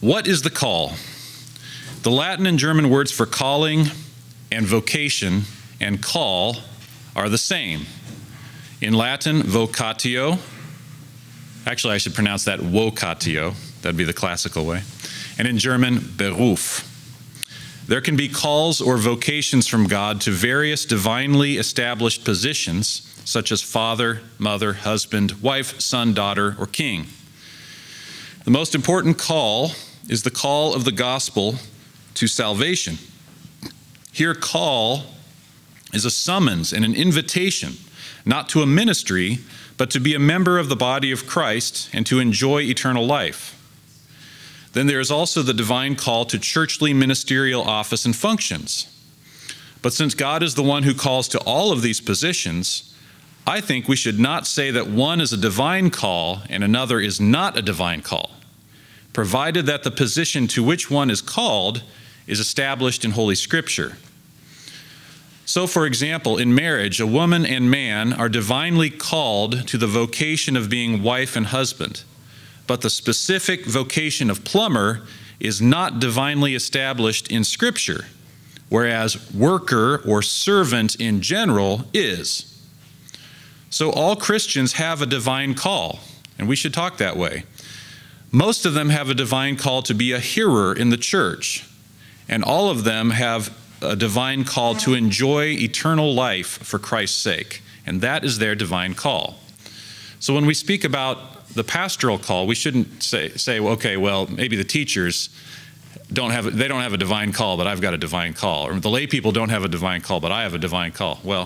What is the call? The Latin and German words for calling and vocation and call are the same. In Latin, vocatio. Actually, I should pronounce that vocatio. That'd be the classical way. And in German, Beruf. There can be calls or vocations from God to various divinely established positions, such as father, mother, husband, wife, son, daughter, or king. The most important call is the call of the gospel to salvation. Here, call is a summons and an invitation, not to a ministry, but to be a member of the body of Christ and to enjoy eternal life. Then there is also the divine call to churchly ministerial office and functions. But since God is the one who calls to all of these positions, I think we should not say that one is a divine call and another is not a divine call, provided that the position to which one is called is established in Holy Scripture. So, for example, in marriage, a woman and man are divinely called to the vocation of being wife and husband, but the specific vocation of plumber is not divinely established in Scripture, whereas worker or servant in general is. So all Christians have a divine call, and we should talk that way. Most of them have a divine call to be a hearer in the church, and all of them have a divine call to enjoy eternal life for Christ's sake, and that is their divine call. So when we speak about the pastoral call, we shouldn't say, okay, well, maybe the teachers don't have a divine call, but I've got a divine call, or the lay people don't have a divine call, but I have a divine call. Well,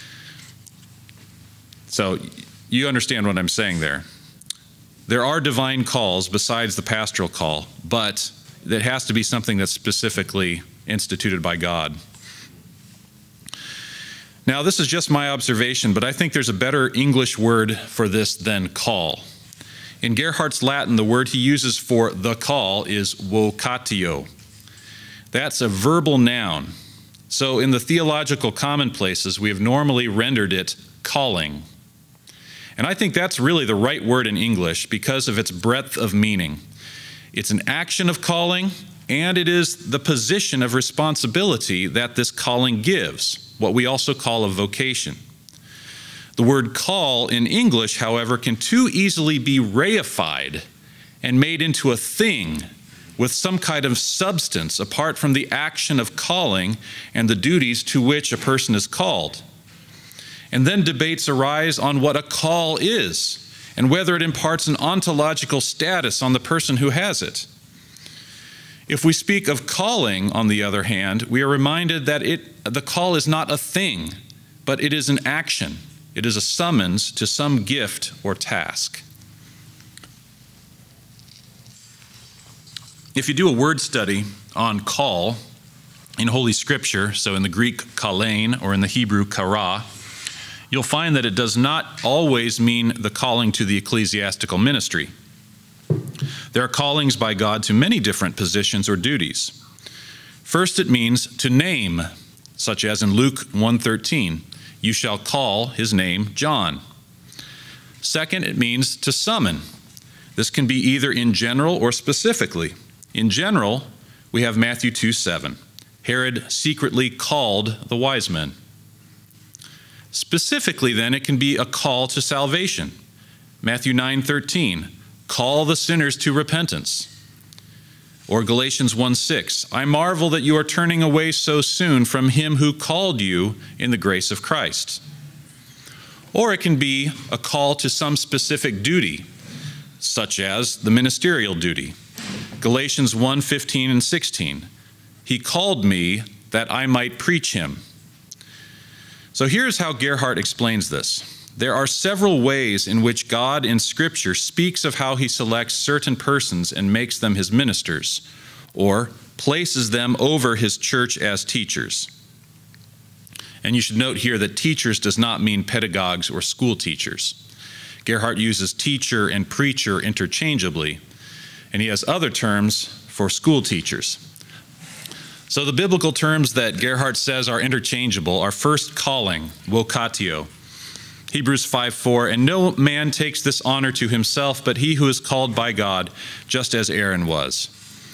so you understand what I'm saying there. There are divine calls besides the pastoral call, but it has to be something that's specifically instituted by God. Now, this is just my observation, but I think there's a better English word for this than call. In Gerhardt's Latin, the word he uses for the call is vocatio. That's a verbal noun. So in the theological commonplaces, we have normally rendered it calling. And I think that's really the right word in English because of its breadth of meaning. It's an action of calling, and it is the position of responsibility that this calling gives, what we also call a vocation. The word call in English, however, can too easily be reified and made into a thing with some kind of substance apart from the action of calling and the duties to which a person is called. And then debates arise on what a call is and whether it imparts an ontological status on the person who has it. If we speak of calling, on the other hand, we are reminded that the call is not a thing, but it is an action. It is a summons to some gift or task. If you do a word study on call in Holy Scripture, so in the Greek kalein or in the Hebrew kara, you'll find that it does not always mean the calling to the ecclesiastical ministry. There are callings by God to many different positions or duties. First, it means to name, such as in Luke 1:13, you shall call his name John. Second, it means to summon. This can be either in general or specifically. In general, we have Matthew 2:7. Herod secretly called the wise men. Specifically, then, it can be a call to salvation. Matthew 9:13, call the sinners to repentance. Or Galatians 1:6, I marvel that you are turning away so soon from him who called you in the grace of Christ. Or it can be a call to some specific duty, such as the ministerial duty. Galatians 1:15 and 16, he called me that I might preach him. So here's how Gerhardt explains this. There are several ways in which God in Scripture speaks of how he selects certain persons and makes them his ministers, or places them over his church as teachers. And you should note here that teachers does not mean pedagogues or school teachers. Gerhardt uses teacher and preacher interchangeably, and he has other terms for school teachers. So the biblical terms that Gerhardt says are interchangeable are first calling, vocatio. Hebrews 5:4, and no man takes this honor to himself, but he who is called by God, just as Aaron was.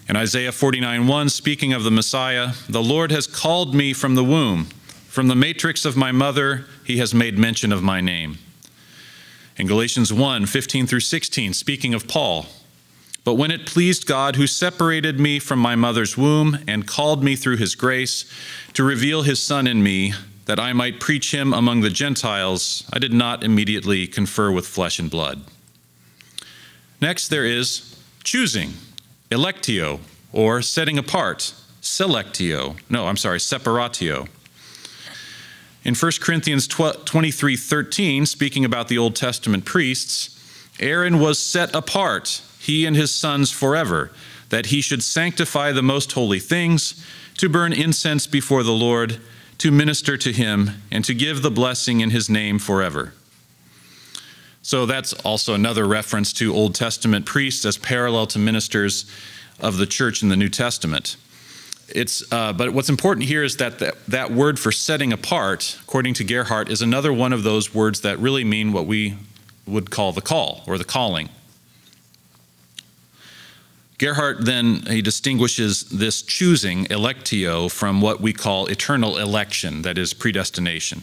And Isaiah 49:1, speaking of the Messiah, the Lord has called me from the womb. From the matrix of my mother, he has made mention of my name. In Galatians 1:15 through 16, speaking of Paul, but when it pleased God, who separated me from my mother's womb and called me through his grace to reveal his Son in me, that I might preach him among the Gentiles, I did not immediately confer with flesh and blood. Next, there is choosing, electio, or setting apart, separatio. In 1 Corinthians 23:13, speaking about the Old Testament priests, Aaron was set apart, he and his sons forever, that he should sanctify the most holy things, to burn incense before the Lord, to minister to him, and to give the blessing in his name forever. So that's also another reference to Old Testament priests as parallel to ministers of the church in the New Testament. But what's important here is that word for setting apart, according to Gerhardt, is another one of those words that really mean what we would call the call or the calling. Gerhardt then, he distinguishes this choosing, electio, from what we call eternal election, that is predestination.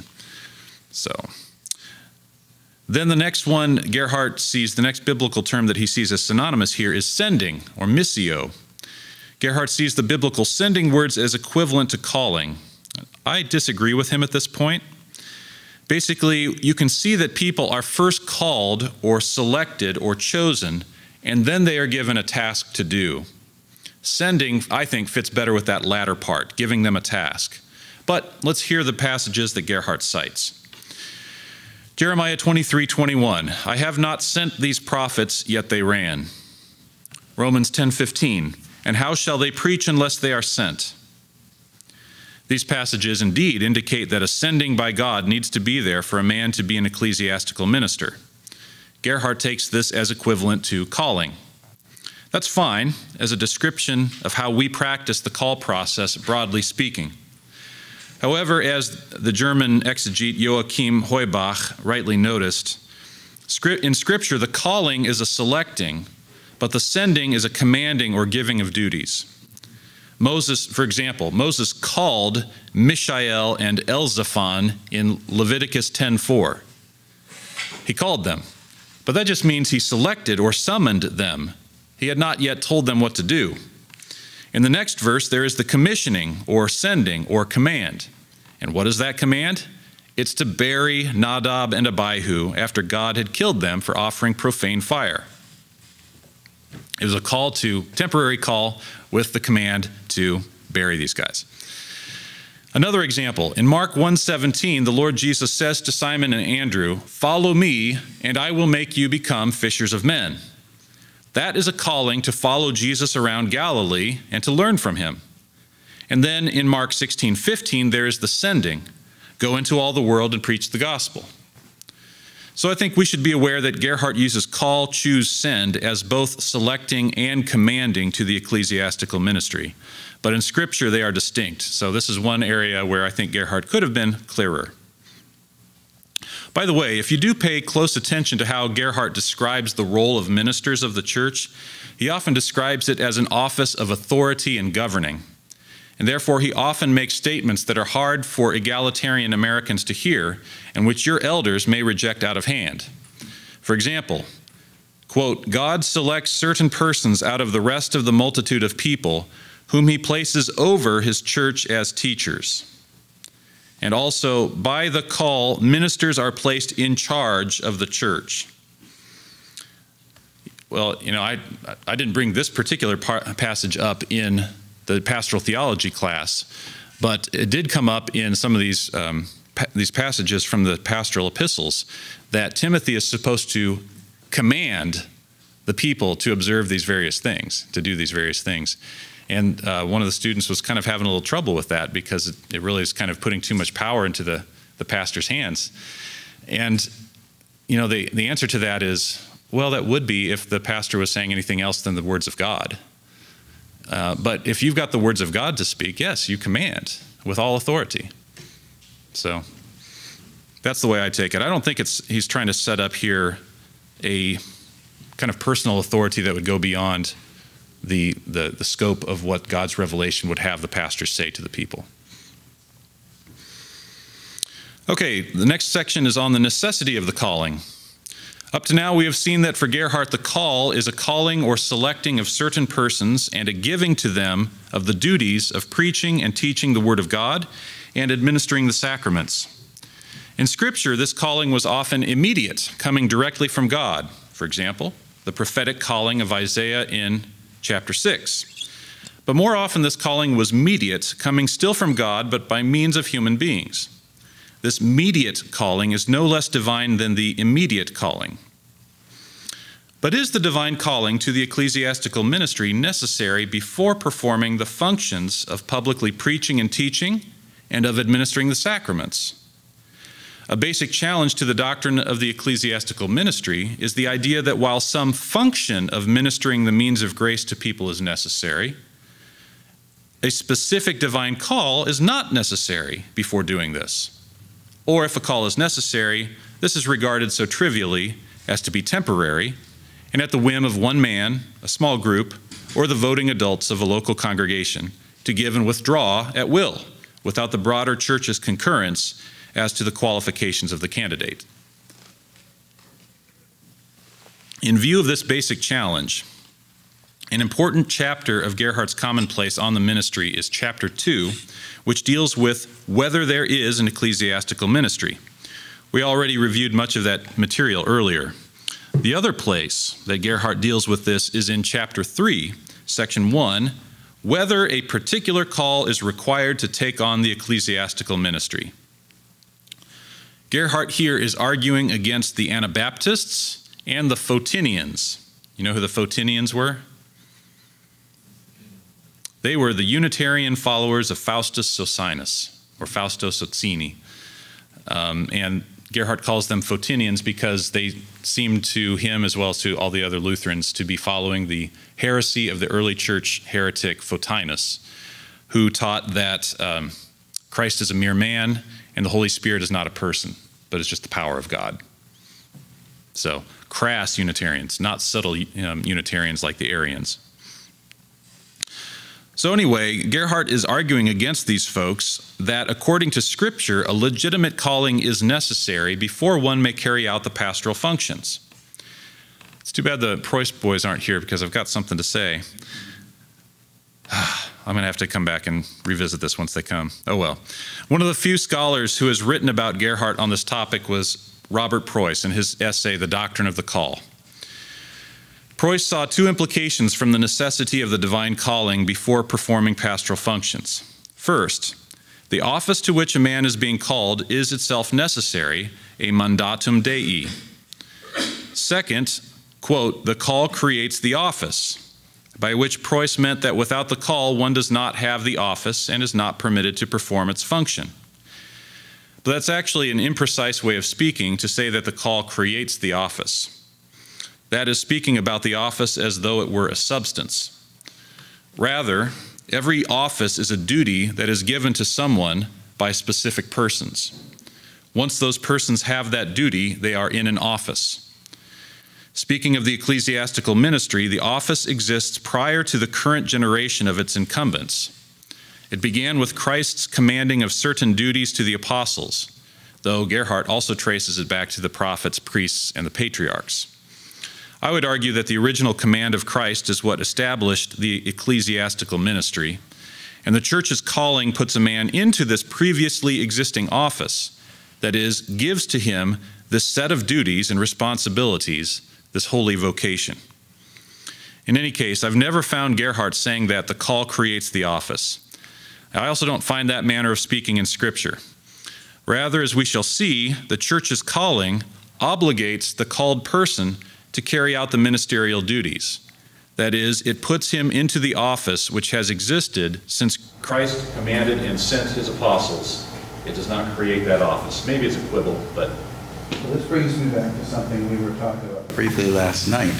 Then the next one Gerhardt sees, the next biblical term that he sees as synonymous here is sending, or missio. Gerhardt sees the biblical sending words as equivalent to calling. I disagree with him at this point. Basically, you can see that people are first called or selected or chosen, and then they are given a task to do. Sending, I think, fits better with that latter part, giving them a task. But let's hear the passages that Gerhardt cites. Jeremiah 23:21, I have not sent these prophets, yet they ran. Romans 10:15, and how shall they preach unless they are sent? These passages indeed indicate that a sending by God needs to be there for a man to be an ecclesiastical minister. Gerhardt takes this as equivalent to calling. That's fine as a description of how we practice the call process, broadly speaking. However, as the German exegete Joachim Heubach rightly noticed, in Scripture, the calling is a selecting, but the sending is a commanding or giving of duties. Moses, for example, Moses called Mishael and Elzaphan in Leviticus 10:4. He called them, but that just means he selected or summoned them. He had not yet told them what to do. In the next verse, there is the commissioning or sending or command. And what is that command? It's to bury Nadab and Abihu after God had killed them for offering profane fire. It was a temporary call with the command to bury these guys. Another example, in Mark 1:17, the Lord Jesus says to Simon and Andrew, follow me, and I will make you become fishers of men. That is a calling to follow Jesus around Galilee and to learn from him. And then in Mark 16:15, there is the sending. Go into all the world and preach the gospel. So I think we should be aware that Gerhardt uses call, choose, send as both selecting and commanding to the ecclesiastical ministry. But in Scripture, they are distinct. So this is one area where I think Gerhardt could have been clearer. By the way, if you do pay close attention to how Gerhardt describes the role of ministers of the church, he often describes it as an office of authority and governing. And therefore, he often makes statements that are hard for egalitarian Americans to hear and which your elders may reject out of hand. For example, quote, God selects certain persons out of the rest of the multitude of people whom he places over his church as teachers. And also, by the call, ministers are placed in charge of the church. Well, I didn't bring this particular passage up in the pastoral theology class, but it did come up in some of these passages from the pastoral epistles that Timothy is supposed to command the people to observe these various things, to do these various things. And one of the students was kind of having a little trouble with that because it really is kind of putting too much power into the pastor's hands. And, the answer to that is, well, that would be if the pastor was saying anything else than the words of God. But if you've got the words of God to speak, yes, you command with all authority. So that's the way I take it. I don't think he's trying to set up here a kind of personal authority that would go beyond the scope of what God's revelation would have the pastor say to the people. Okay, the next section is on the necessity of the calling. Up to now, we have seen that for Gerhard, the call is a calling or selecting of certain persons and a giving to them of the duties of preaching and teaching the Word of God and administering the sacraments. In Scripture, this calling was often immediate, coming directly from God. For example, the prophetic calling of Isaiah in chapter 6. But more often, this calling was mediate, coming still from God, but by means of human beings. This mediate calling is no less divine than the immediate calling. But is the divine calling to the ecclesiastical ministry necessary before performing the functions of publicly preaching and teaching and of administering the sacraments? A basic challenge to the doctrine of the ecclesiastical ministry is the idea that while some function of ministering the means of grace to people is necessary, a specific divine call is not necessary before doing this. Or if a call is necessary, this is regarded so trivially as to be temporary and at the whim of one man, a small group, or the voting adults of a local congregation to give and withdraw at will without the broader church's concurrence as to the qualifications of the candidate. In view of this basic challenge, an important chapter of Gerhard's Commonplace on the ministry is chapter 2, which deals with whether there is an ecclesiastical ministry. We already reviewed much of that material earlier. The other place that Gerhard deals with this is in chapter 3, section 1, whether a particular call is required to take on the ecclesiastical ministry. Gerhard here is arguing against the Anabaptists and the Photinians. You know who the Photinians were? They were the Unitarian followers of Faustus Socinus, or Fausto Sozzini. And Gerhard calls them Photinians because they seemed to him, as well as to all the other Lutherans, to be following the heresy of the early church heretic Photinus, who taught that Christ is a mere man and the Holy Spirit is not a person, but it's just the power of God. So, crass Unitarians, not subtle Unitarians like the Arians. So anyway, Gerhard is arguing against these folks that according to Scripture, a legitimate calling is necessary before one may carry out the pastoral functions. It's too bad the Preuss boys aren't here because I've got something to say. I'm going to have to come back and revisit this once they come. Oh well. One of the few scholars who has written about Gerhard on this topic was Robert Preuss in his essay, The Doctrine of the Call. Preuss saw two implications from the necessity of the divine calling before performing pastoral functions. First, the office to which a man is being called is itself necessary, a mandatum Dei. Second, quote, the call creates the office, by which Preuss meant that without the call, one does not have the office and is not permitted to perform its function. But that's actually an imprecise way of speaking to say that the call creates the office. That is speaking about the office as though it were a substance. Rather, every office is a duty that is given to someone by specific persons. Once those persons have that duty, they are in an office. Speaking of the ecclesiastical ministry, the office exists prior to the current generation of its incumbents. It began with Christ's commanding of certain duties to the apostles, though Gerhard also traces it back to the prophets, priests, and the patriarchs. I would argue that the original command of Christ is what established the ecclesiastical ministry, and the church's calling puts a man into this previously existing office, that is, gives to him this set of duties and responsibilities, this holy vocation. In any case, I've never found Gerhard saying that the call creates the office. I also don't find that manner of speaking in Scripture. Rather, as we shall see, the church's calling obligates the called person to carry out the ministerial duties. That is, it puts him into the office which has existed since Christ commanded and sent his apostles. It does not create that office. Maybe it's a quibble, but... Well, this brings me back to something we were talking about briefly last night.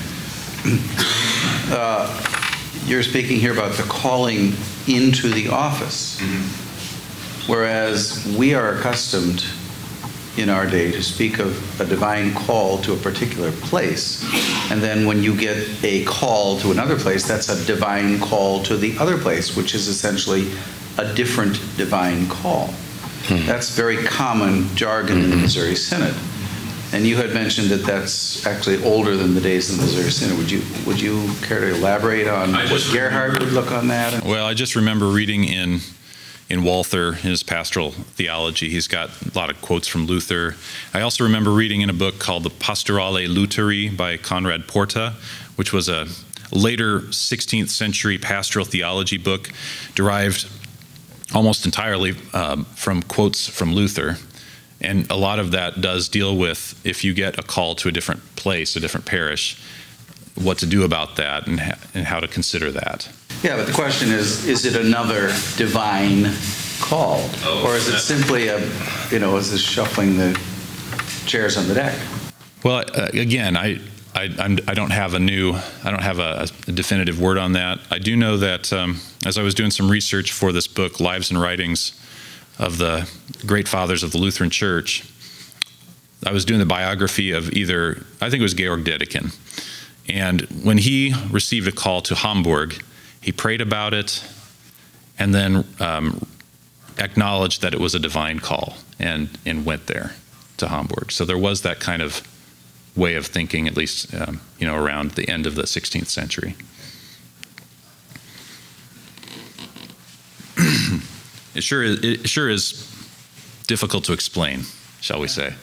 You're speaking here about the calling into the office, whereas we are accustomed in our day to speak of a divine call to a particular place. And then when you get a call to another place, that's a divine call to the other place, which is essentially a different divine call. That's very common jargon in the Missouri Synod. And you had mentioned that that's actually older than the days of the Missouri Synod. Would you care to elaborate on what Gerhard would look on that? Well, I just remember reading in Walther, in his pastoral theology, he's got a lot of quotes from Luther. I also remember reading in a book called the Pastorale Lutheri by Conrad Porta, which was a later 16th century pastoral theology book derived almost entirely from quotes from Luther. And a lot of that does deal with, if you get a call to a different place, a different parish, what to do about that and how to consider that. Yeah, but the question is it another divine call? Or is it simply is this shuffling the chairs on the deck? Well, again, I don't have a definitive word on that. I do know that as I was doing some research for this book, Lives and Writings of the Great Fathers of the Lutheran Church, I was doing the biography of I think it was Georg Dedekind. And when he received a call to Hamburg, he prayed about it and then acknowledged that it was a divine call and went there to Hamburg. So there was that kind of way of thinking, at least around the end of the 16th century. It sure is difficult to explain, shall we say.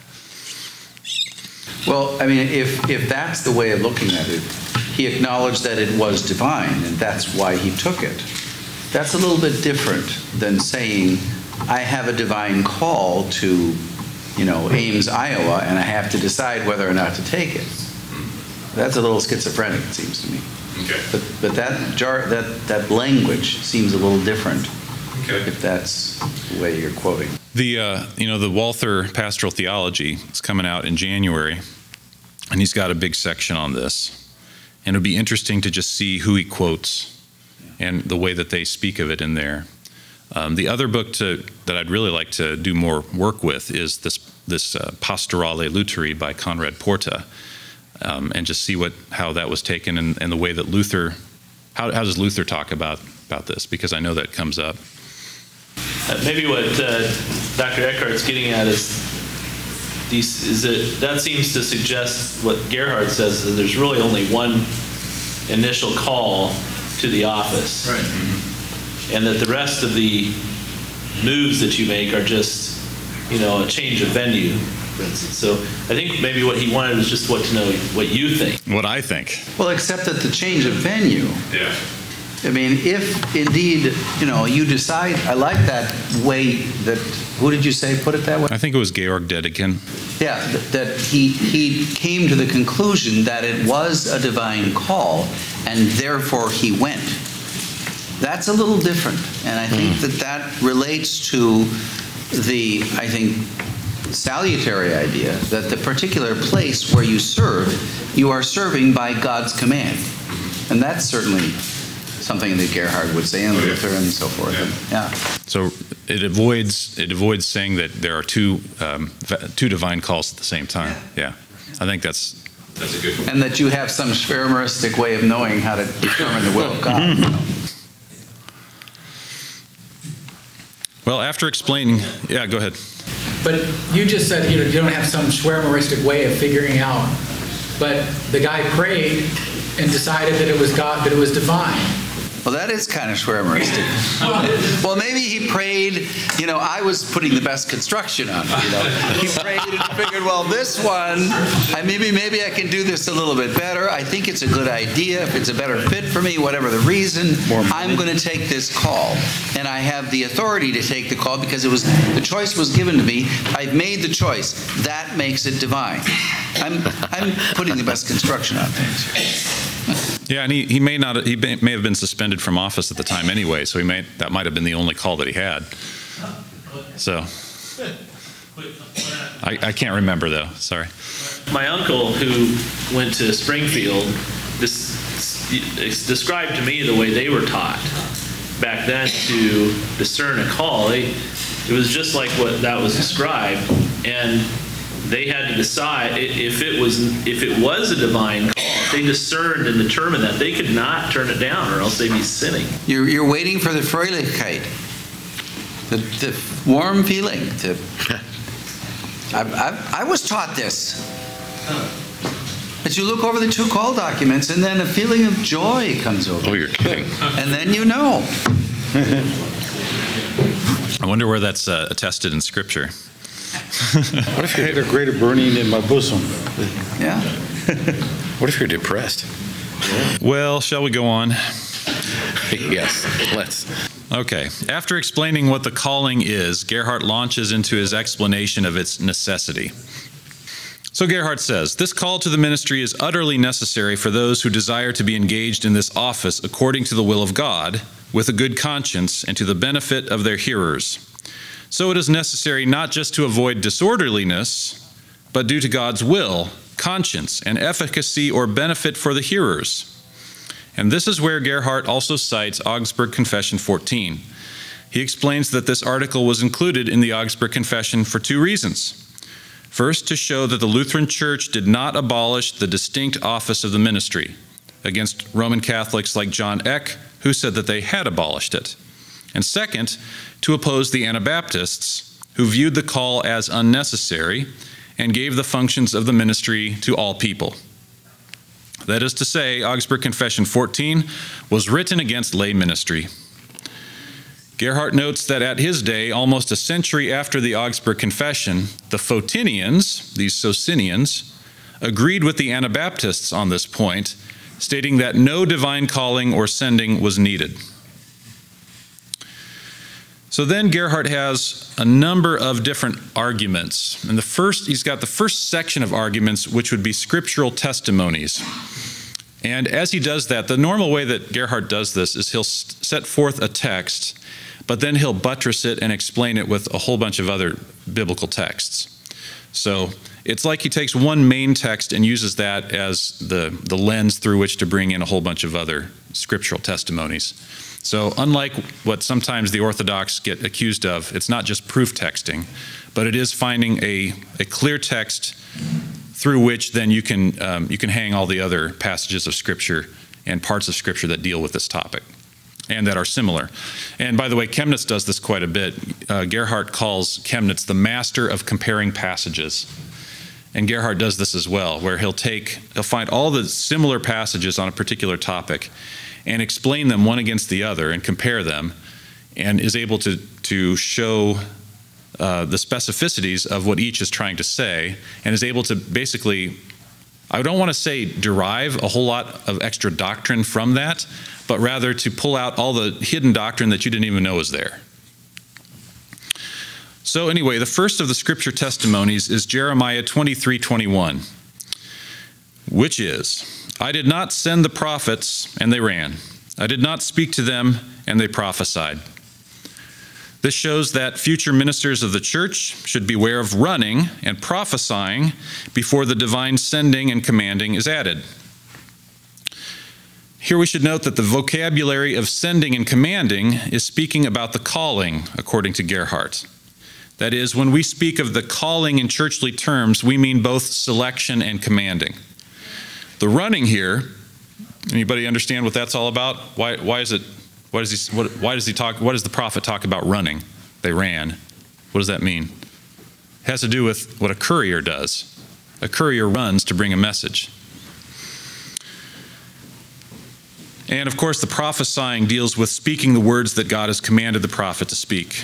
Well, I mean, if that's the way of looking at it, he acknowledged that it was divine, and that's why he took it. That's a little bit different than saying, I have a divine call to, Ames, Iowa, and I have to decide whether or not to take it. That's a little schizophrenic, it seems to me. Okay. But that language seems a little different. Okay. If that's the way you're quoting. The Walther Pastoral Theology is coming out in January, and he's got a big section on this. And it would be interesting to just see who he quotes and the way that they speak of it in there. The other book that I'd really like to do more work with is this Pastorale Lutheri by Conrad Porta, and just see how that was taken and the way that Luther, how does Luther talk about this? Because I know that comes up. Maybe what Dr. Eckhart's getting at is that seems to suggest what Gerhard says, that there's really only one initial call to the office. Right. And that the rest of the moves that you make are just, a change of venue, for instance. So I think maybe what he wanted was just to know what you think. What I think. Well, except that the change of venue. Yeah. I mean, if indeed, you decide, I like that way that, who did you say put it that way? I think it was Georg Dedekind. Yeah, that he came to the conclusion that it was a divine call, and therefore he went. That's a little different, and I think that relates to the, salutary idea that the particular place where you serve, you are serving by God's command. And that's certainly something that Gerhard would say, and Luther and so forth. Yeah. So it avoids saying that there are two divine calls at the same time. Yeah. I think that's a good one. And that you have some Schwärmeristic way of knowing how to determine the will of God. Well, after explaining, yeah, go ahead. But you just said you don't have some Schwärmeristic way of figuring out. But the guy prayed and decided that it was God, that it was divine. Well, that is kind of Schwärmeristic. Well, maybe he prayed, I was putting the best construction on it, He prayed and figured, well, this one, maybe I can do this a little bit better. I think it's a good idea. If it's a better fit for me, whatever the reason, I'm going to take this call. And I have the authority to take the call because the choice was given to me. I've made the choice. That makes it divine. I'm putting the best construction on things. Yeah, and he may have been suspended from office at the time anyway, so that might have been the only call that he had. So I can't remember though. Sorry. My uncle, who went to Springfield, described to me the way they were taught back then to discern a call. It was just like what that was described. And they had to decide if it was a divine call. If they discerned and determined that, they could not turn it down, or else they'd be sinning. You're waiting for the Fröhlichkeit, the warm feeling. I was taught this. That you look over the two call documents, and then a feeling of joy comes over. Oh, you're kidding. And then you know. I wonder where that's attested in Scripture. What if you had a greater burning in my bosom? Yeah. What if you're depressed? Well, shall we go on? Yes, let's. Okay. After explaining what the calling is, Gerhardt launches into his explanation of its necessity. So Gerhardt says, this call to the ministry is utterly necessary for those who desire to be engaged in this office according to the will of God, with a good conscience, and to the benefit of their hearers. So it is necessary not just to avoid disorderliness, but due to God's will, conscience, and efficacy or benefit for the hearers. And this is where Gerhardt also cites Augsburg Confession 14. He explains that this article was included in the Augsburg Confession for two reasons. First, to show that the Lutheran Church did not abolish the distinct office of the ministry against Roman Catholics like John Eck, who said that they had abolished it. And second, to oppose the Anabaptists, who viewed the call as unnecessary and gave the functions of the ministry to all people. That is to say, Augsburg Confession 14 was written against lay ministry. Gerhardt notes that at his day, almost a century after the Augsburg Confession, the Photinians, these Socinians, agreed with the Anabaptists on this point, stating that no divine calling or sending was needed. So then Gerhardt has a number of different arguments. And he's got the first section of arguments, which would be scriptural testimonies. And as he does that, the normal way that Gerhardt does this is he'll set forth a text, but then he'll buttress it and explain it with a whole bunch of other biblical texts. So it's like he takes one main text and uses that as the lens through which to bring in a whole bunch of other scriptural testimonies. So unlike what sometimes the Orthodox get accused of, it's not just proof texting, but it is finding a clear text through which then you can hang all the other passages of Scripture and parts of Scripture that deal with this topic and that are similar. And by the way, Chemnitz does this quite a bit. Gerhardt calls Chemnitz the master of comparing passages. And Gerhardt does this as well, where he'll find all the similar passages on a particular topic and explain them one against the other and compare them, and is able to show the specificities of what each is trying to say, and is able to basically, I don't want to say derive a whole lot of extra doctrine from that, but rather to pull out all the hidden doctrine that you didn't even know was there. So anyway, the first of the scripture testimonies is Jeremiah 23:21, which is, I did not send the prophets, and they ran. I did not speak to them, and they prophesied. This shows that future ministers of the church should beware of running and prophesying before the divine sending and commanding is added. Here we should note that the vocabulary of sending and commanding is speaking about the calling, according to Gerhardt. That is, when we speak of the calling in churchly terms, we mean both selection and commanding. The running here, anybody understand what that's all about? Why does the prophet talk about running? They ran. What does that mean? It has to do with what a courier does. A courier runs to bring a message. And of course, the prophesying deals with speaking the words that God has commanded the prophet to speak.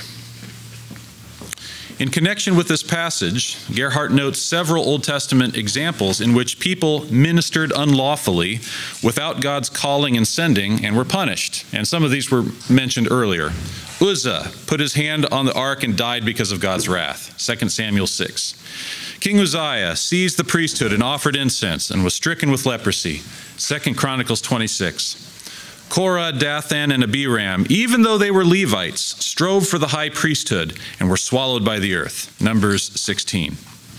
In connection with this passage, Gerhardt notes several Old Testament examples in which people ministered unlawfully without God's calling and sending and were punished. And some of these were mentioned earlier. Uzzah put his hand on the ark and died because of God's wrath, 2 Samuel 6. King Uzziah seized the priesthood and offered incense and was stricken with leprosy, 2 Chronicles 26. Korah, Dathan, and Abiram, even though they were Levites, strove for the high priesthood and were swallowed by the earth. Numbers 16.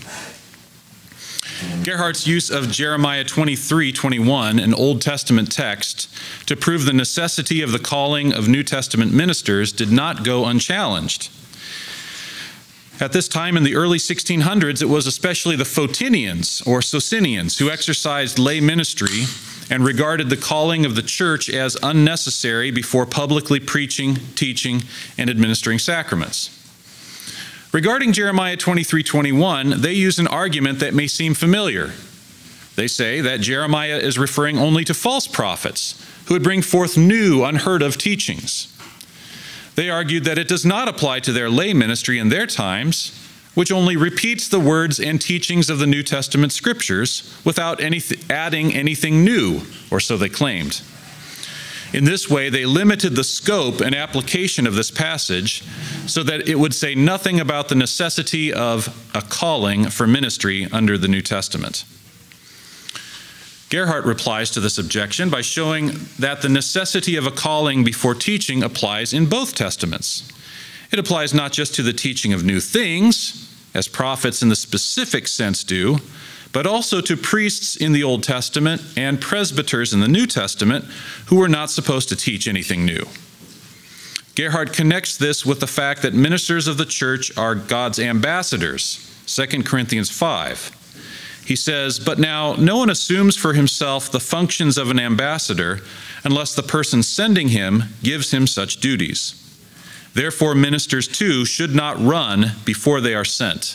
Gerhardt's use of Jeremiah 23:21, an Old Testament text, to prove the necessity of the calling of New Testament ministers did not go unchallenged. At this time in the early 1600s, it was especially the Photinians or Socinians who exercised lay ministry and regarded the calling of the church as unnecessary before publicly preaching, teaching, and administering sacraments. Regarding Jeremiah 23:21, they use an argument that may seem familiar. They say that Jeremiah is referring only to false prophets who would bring forth new, unheard of teachings. They argued that it does not apply to their lay ministry in their times, which only repeats the words and teachings of the New Testament scriptures without adding anything new, or so they claimed. In this way, they limited the scope and application of this passage so that it would say nothing about the necessity of a calling for ministry under the New Testament. Gerhardt replies to this objection by showing that the necessity of a calling before teaching applies in both testaments. It applies not just to the teaching of new things, as prophets in the specific sense do, but also to priests in the Old Testament and presbyters in the New Testament who were not supposed to teach anything new. Gerhardt connects this with the fact that ministers of the church are God's ambassadors, 2 Corinthians 5. He says, "But now no one assumes for himself the functions of an ambassador unless the person sending him gives him such duties. Therefore, ministers too should not run before they are sent."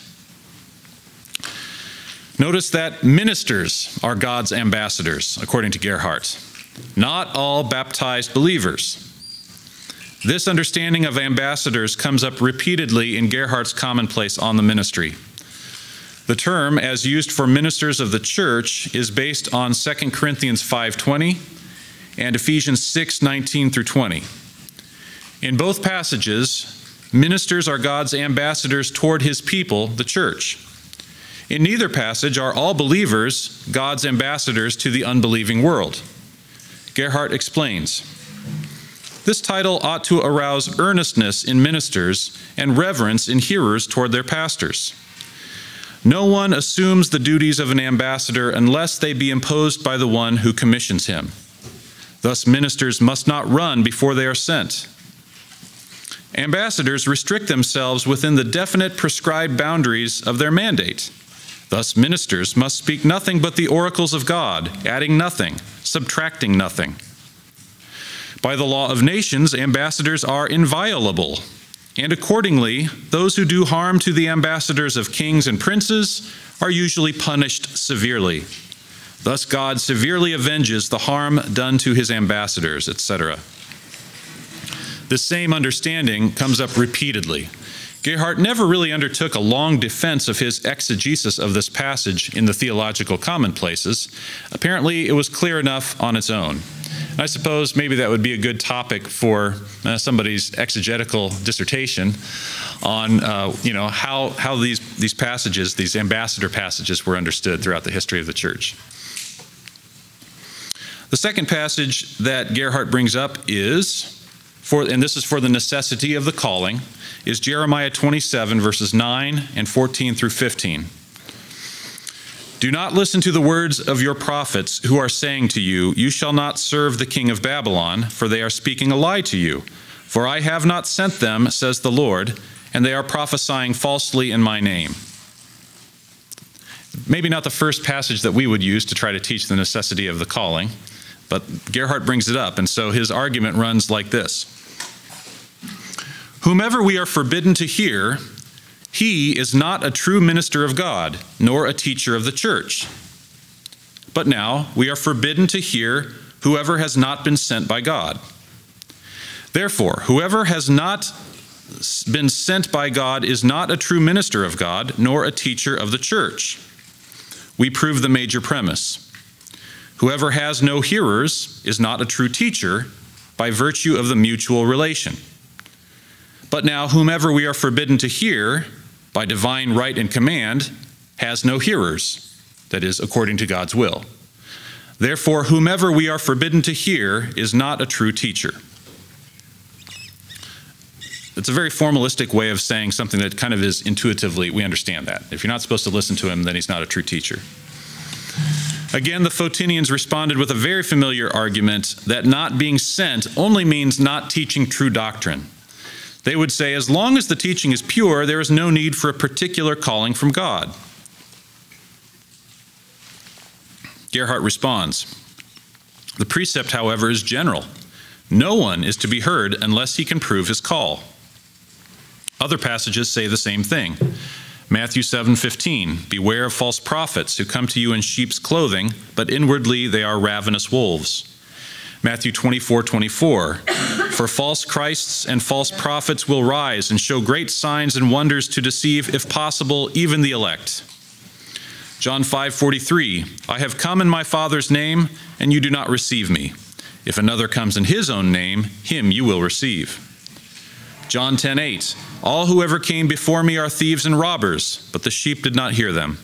Notice that ministers are God's ambassadors, according to Gerhardt, not all baptized believers. This understanding of ambassadors comes up repeatedly in Gerhardt's commonplace on the ministry. The term, as used for ministers of the church, is based on 2 Corinthians 5:20 and Ephesians 6:19 through 20. In both passages, ministers are God's ambassadors toward his people, the church. In neither passage are all believers God's ambassadors to the unbelieving world. Gerhardt explains, "This title ought to arouse earnestness in ministers and reverence in hearers toward their pastors. No one assumes the duties of an ambassador unless they be imposed by the one who commissions him. Thus, ministers must not run before they are sent. Ambassadors restrict themselves within the definite prescribed boundaries of their mandate. Thus, ministers must speak nothing but the oracles of God, adding nothing, subtracting nothing. By the law of nations, ambassadors are inviolable, and accordingly, those who do harm to the ambassadors of kings and princes are usually punished severely. Thus, God severely avenges the harm done to his ambassadors," etc. The same understanding comes up repeatedly. Gerhardt never really undertook a long defense of his exegesis of this passage in the theological commonplaces. Apparently, it was clear enough on its own. And I suppose maybe that would be a good topic for somebody's exegetical dissertation on, how these passages, these ambassador passages, were understood throughout the history of the church. The second passage that Gerhardt brings up is, and this is for the necessity of the calling, is Jeremiah 27, verses 9 and 14 through 15. "Do not listen to the words of your prophets who are saying to you, 'You shall not serve the king of Babylon,' for they are speaking a lie to you. For I have not sent them, says the Lord, and they are prophesying falsely in my name." Maybe not the first passage that we would use to try to teach the necessity of the calling, but Gerhardt brings it up, and so his argument runs like this. "Whomever we are forbidden to hear, he is not a true minister of God, nor a teacher of the church. But now we are forbidden to hear whoever has not been sent by God. Therefore, whoever has not been sent by God is not a true minister of God, nor a teacher of the church." We prove the major premise. Whoever has no hearers is not a true teacher by virtue of the mutual relation. But now whomever we are forbidden to hear by divine right and command has no hearers, that is, according to God's will. Therefore, whomever we are forbidden to hear is not a true teacher. It's a very formalistic way of saying something that kind of is intuitively, we understand that. If you're not supposed to listen to him, then he's not a true teacher. Again, the Photinians responded with a very familiar argument that not being sent only means not teaching true doctrine. They would say, as long as the teaching is pure, there is no need for a particular calling from God. Gerhardt responds, the precept, however, is general. No one is to be heard unless he can prove his call. Other passages say the same thing. Matthew 7:15, beware of false prophets who come to you in sheep's clothing, but inwardly they are ravenous wolves. Matthew 24:24, for false Christs and false prophets will rise and show great signs and wonders to deceive, if possible, even the elect. John 5:43, I have come in my Father's name, and you do not receive me. If another comes in his own name, him you will receive. John 10:8, all who ever came before me are thieves and robbers, but the sheep did not hear them.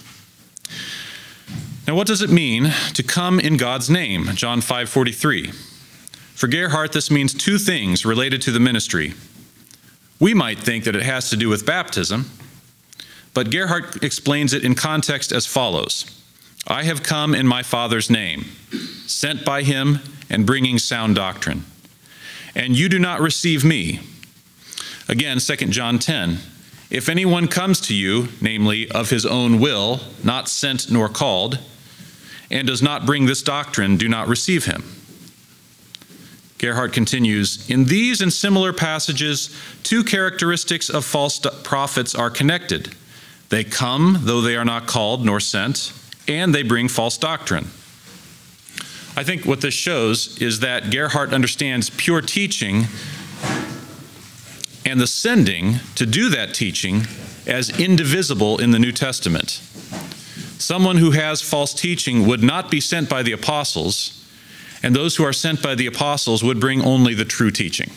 Now what does it mean to come in God's name? John 5:43. For Gerhardt, this means two things related to the ministry. We might think that it has to do with baptism, but Gerhardt explains it in context as follows. I have come in my Father's name, sent by him and bringing sound doctrine. And you do not receive me. Again, 2 John 10, if anyone comes to you, namely of his own will, not sent nor called, and does not bring this doctrine, do not receive him. Gerhardt continues, in these and similar passages, two characteristics of false prophets are connected. They come, though they are not called nor sent, and they bring false doctrine. I think what this shows is that Gerhardt understands pure teaching and the sending to do that teaching as indivisible in the New Testament. Someone who has false teaching would not be sent by the apostles, and those who are sent by the apostles would bring only the true teaching.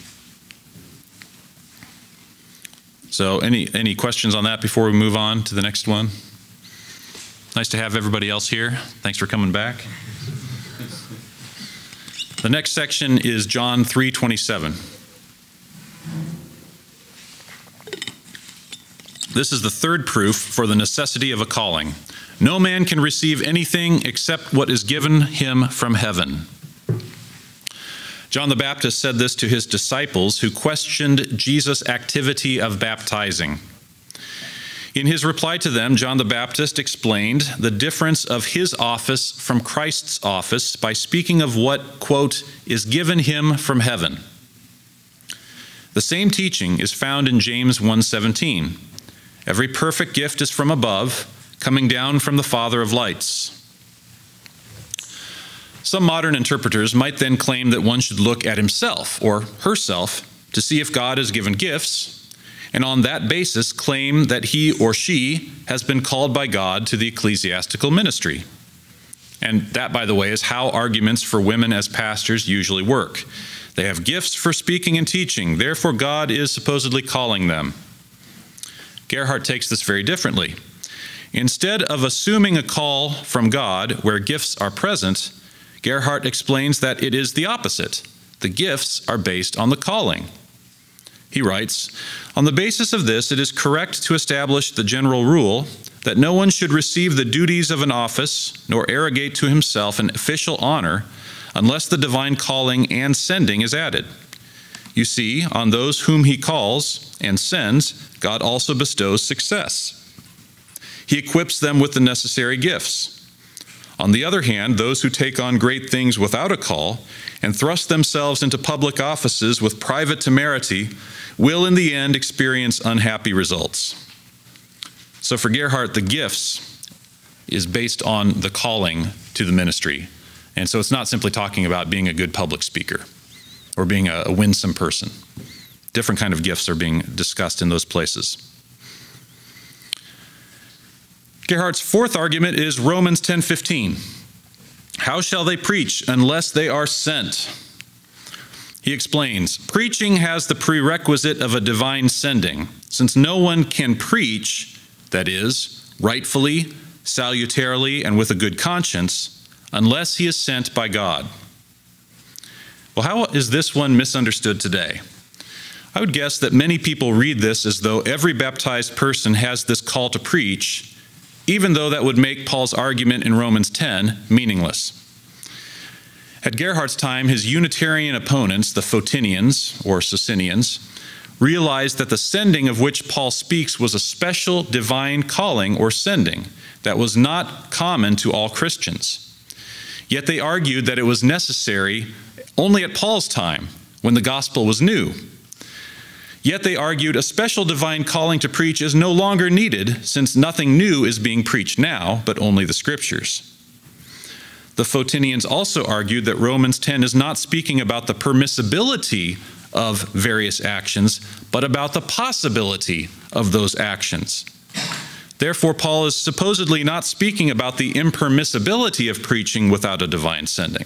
So any questions on that before we move on to the next one? Nice to have everybody else here. Thanks for coming back. The next section is John 3:27. This is the third proof for the necessity of a calling. No man can receive anything except what is given him from heaven. John the Baptist said this to his disciples who questioned Jesus' activity of baptizing. In his reply to them, John the Baptist explained the difference of his office from Christ's office by speaking of what, quote, is given him from heaven. The same teaching is found in James 1:17. Every perfect gift is from above, coming down from the Father of lights. Some modern interpreters might then claim that one should look at himself or herself to see if God has given gifts, and on that basis claim that he or she has been called by God to the ecclesiastical ministry. And that, by the way, is how arguments for women as pastors usually work. They have gifts for speaking and teaching, therefore God is supposedly calling them. Gerhardt takes this very differently. Instead of assuming a call from God where gifts are present, Gerhardt explains that it is the opposite. The gifts are based on the calling. He writes, on the basis of this, it is correct to establish the general rule that no one should receive the duties of an office nor arrogate to himself an official honor unless the divine calling and sending is added. You see, on those whom he calls and sends, God also bestows success. He equips them with the necessary gifts. On the other hand, those who take on great things without a call and thrust themselves into public offices with private temerity will in the end experience unhappy results. So for Gerhardt, the gifts is based on the calling to the ministry. And so it's not simply talking about being a good public speaker or being a winsome person. Different kind of gifts are being discussed in those places. Gerhardt's fourth argument is Romans 10:15. How shall they preach unless they are sent? He explains, preaching has the prerequisite of a divine sending, since no one can preach, that is, rightfully, salutarily, and with a good conscience, unless he is sent by God. Well, how is this one misunderstood today? I would guess that many people read this as though every baptized person has this call to preach, even though that would make Paul's argument in Romans 10 meaningless. At Gerhardt's time, his Unitarian opponents, the Photinians or Socinians, realized that the sending of which Paul speaks was a special divine calling or sending that was not common to all Christians. Yet they argued that it was necessary only at Paul's time, when the gospel was new. Yet they argued a special divine calling to preach is no longer needed, since nothing new is being preached now, but only the Scriptures. The Photinians also argued that Romans 10 is not speaking about the permissibility of various actions, but about the possibility of those actions. Therefore, Paul is supposedly not speaking about the impermissibility of preaching without a divine sending.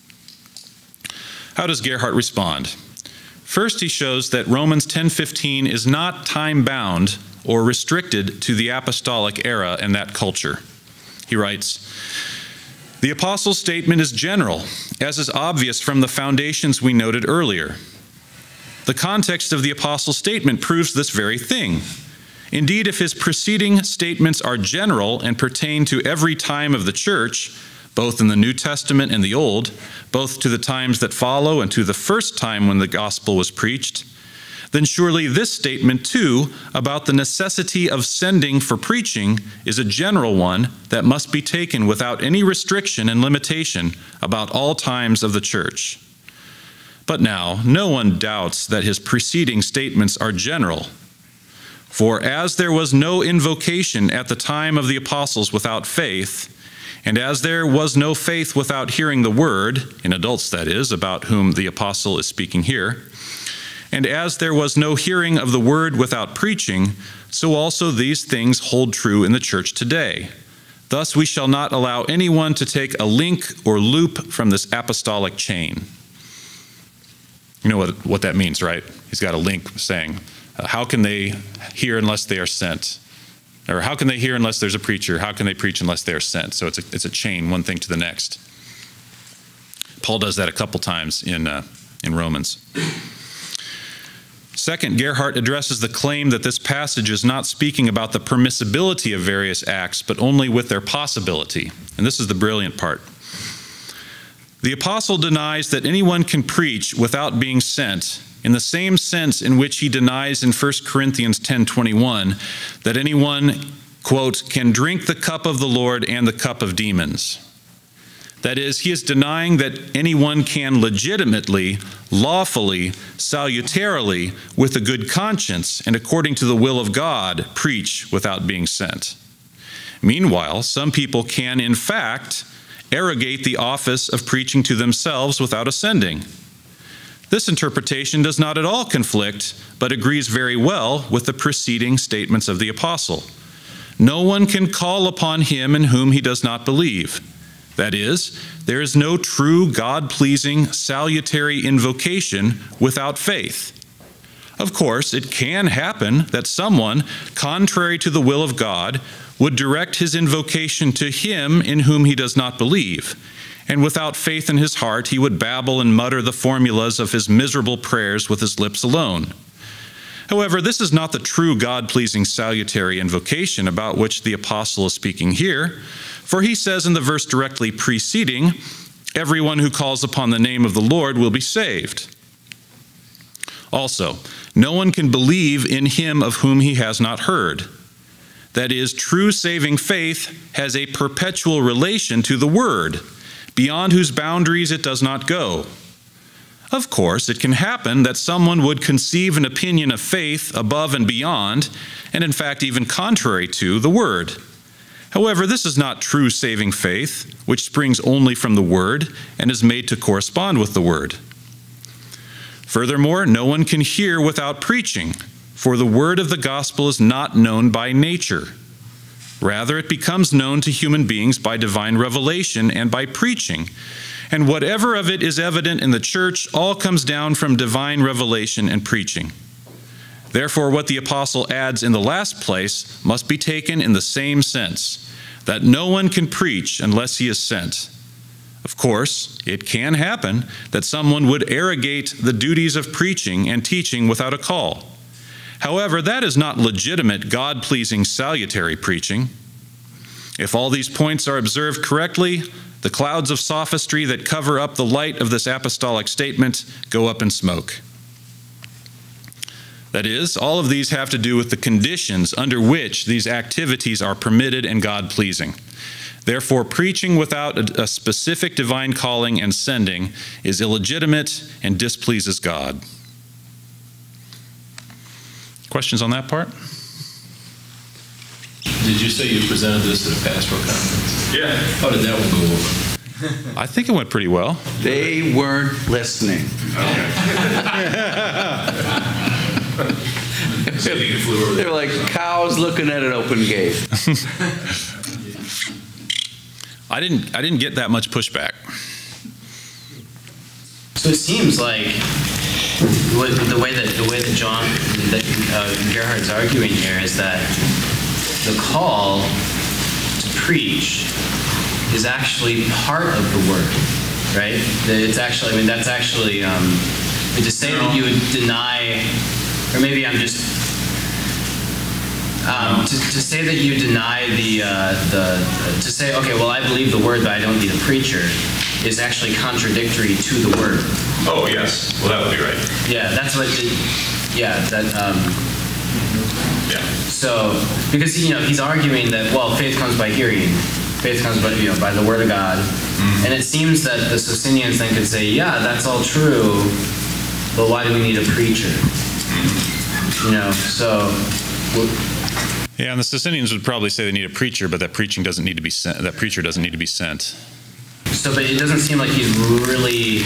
How does Gerhardt respond? First, he shows that Romans 10:15 is not time-bound or restricted to the apostolic era and that culture. He writes, "The apostle's statement is general, as is obvious from the foundations we noted earlier. The context of the apostle's statement proves this very thing. Indeed, if his preceding statements are general and pertain to every time of the church, both in the New Testament and the Old, both to the times that follow and to the first time when the gospel was preached, then surely this statement too about the necessity of sending for preaching is a general one that must be taken without any restriction and limitation about all times of the church. But now, no one doubts that his preceding statements are general. For as there was no invocation at the time of the apostles without faith, and as there was no faith without hearing the word, in adults that is, about whom the apostle is speaking here, and as there was no hearing of the word without preaching, so also these things hold true in the church today. Thus we shall not allow anyone to take a link or loop from this apostolic chain." You know what that means, right? He's got a link saying, how can they hear unless they are sent? Or how can they hear unless there's a preacher? How can they preach unless they are sent? So it's a chain, one thing to the next. Paul does that a couple times in Romans. Second, Gerhardt addresses the claim that this passage is not speaking about the permissibility of various acts, but only with their possibility. And this is the brilliant part. The apostle denies that anyone can preach without being sent, in the same sense in which he denies in 1 Corinthians 10:21 that anyone, quote, can drink the cup of the Lord and the cup of demons. That is, he is denying that anyone can legitimately, lawfully, salutarily, with a good conscience and according to the will of God, preach without being sent. Meanwhile, some people can, in fact, arrogate the office of preaching to themselves without a sending. This interpretation does not at all conflict, but agrees very well with the preceding statements of the apostle. No one can call upon him in whom he does not believe. That is, there is no true God-pleasing, salutary invocation without faith. Of course, it can happen that someone, contrary to the will of God, would direct his invocation to him in whom he does not believe, and without faith in his heart he would babble and mutter the formulas of his miserable prayers with his lips alone. However, this is not the true God-pleasing salutary invocation about which the apostle is speaking here, for he says in the verse directly preceding, "Everyone who calls upon the name of the Lord will be saved." Also, no one can believe in him of whom he has not heard. That is, true saving faith has a perpetual relation to the Word, beyond whose boundaries it does not go. Of course, it can happen that someone would conceive an opinion of faith above and beyond, and in fact even contrary to, the Word. However, this is not true saving faith, which springs only from the Word and is made to correspond with the Word. Furthermore, no one can hear without preaching, for the word of the gospel is not known by nature. Rather, it becomes known to human beings by divine revelation and by preaching. And whatever of it is evident in the church, all comes down from divine revelation and preaching. Therefore, what the apostle adds in the last place must be taken in the same sense, that no one can preach unless he is sent. Of course, it can happen that someone would arrogate the duties of preaching and teaching without a call. However, that is not legitimate, God-pleasing, salutary preaching. If all these points are observed correctly, the clouds of sophistry that cover up the light of this apostolic statement go up in smoke. That is, all of these have to do with the conditions under which these activities are permitted and God-pleasing. Therefore, preaching without a specific divine calling and sending is illegitimate and displeases God. Questions on that part? Did you say you presented this at a pastoral conference? Yeah. How did that one go over? I think it went pretty well. They weren't listening. They were like cows looking at an open gate. I didn't get that much pushback. So it seems like the way that Gerhard's arguing here is that the call to preach is actually part of the word, right? It's actually, I mean, that's actually, to say that you would deny, or maybe I'm just, to say that you deny to say, okay, well, I believe the word, but I don't need a preacher, is actually contradictory to the word. Oh, yes. Well, that would be right. Yeah, that's what, yeah. So, because, he's arguing that, well, faith comes by hearing. Faith comes by the word of God. Mm-hmm. And it seems that the Socinians then could say, yeah, that's all true, but why do we need a preacher? Mm-hmm. Yeah, and the Socinians would probably say they need a preacher, but that preacher doesn't need to be sent. So, but it doesn't seem like he's really.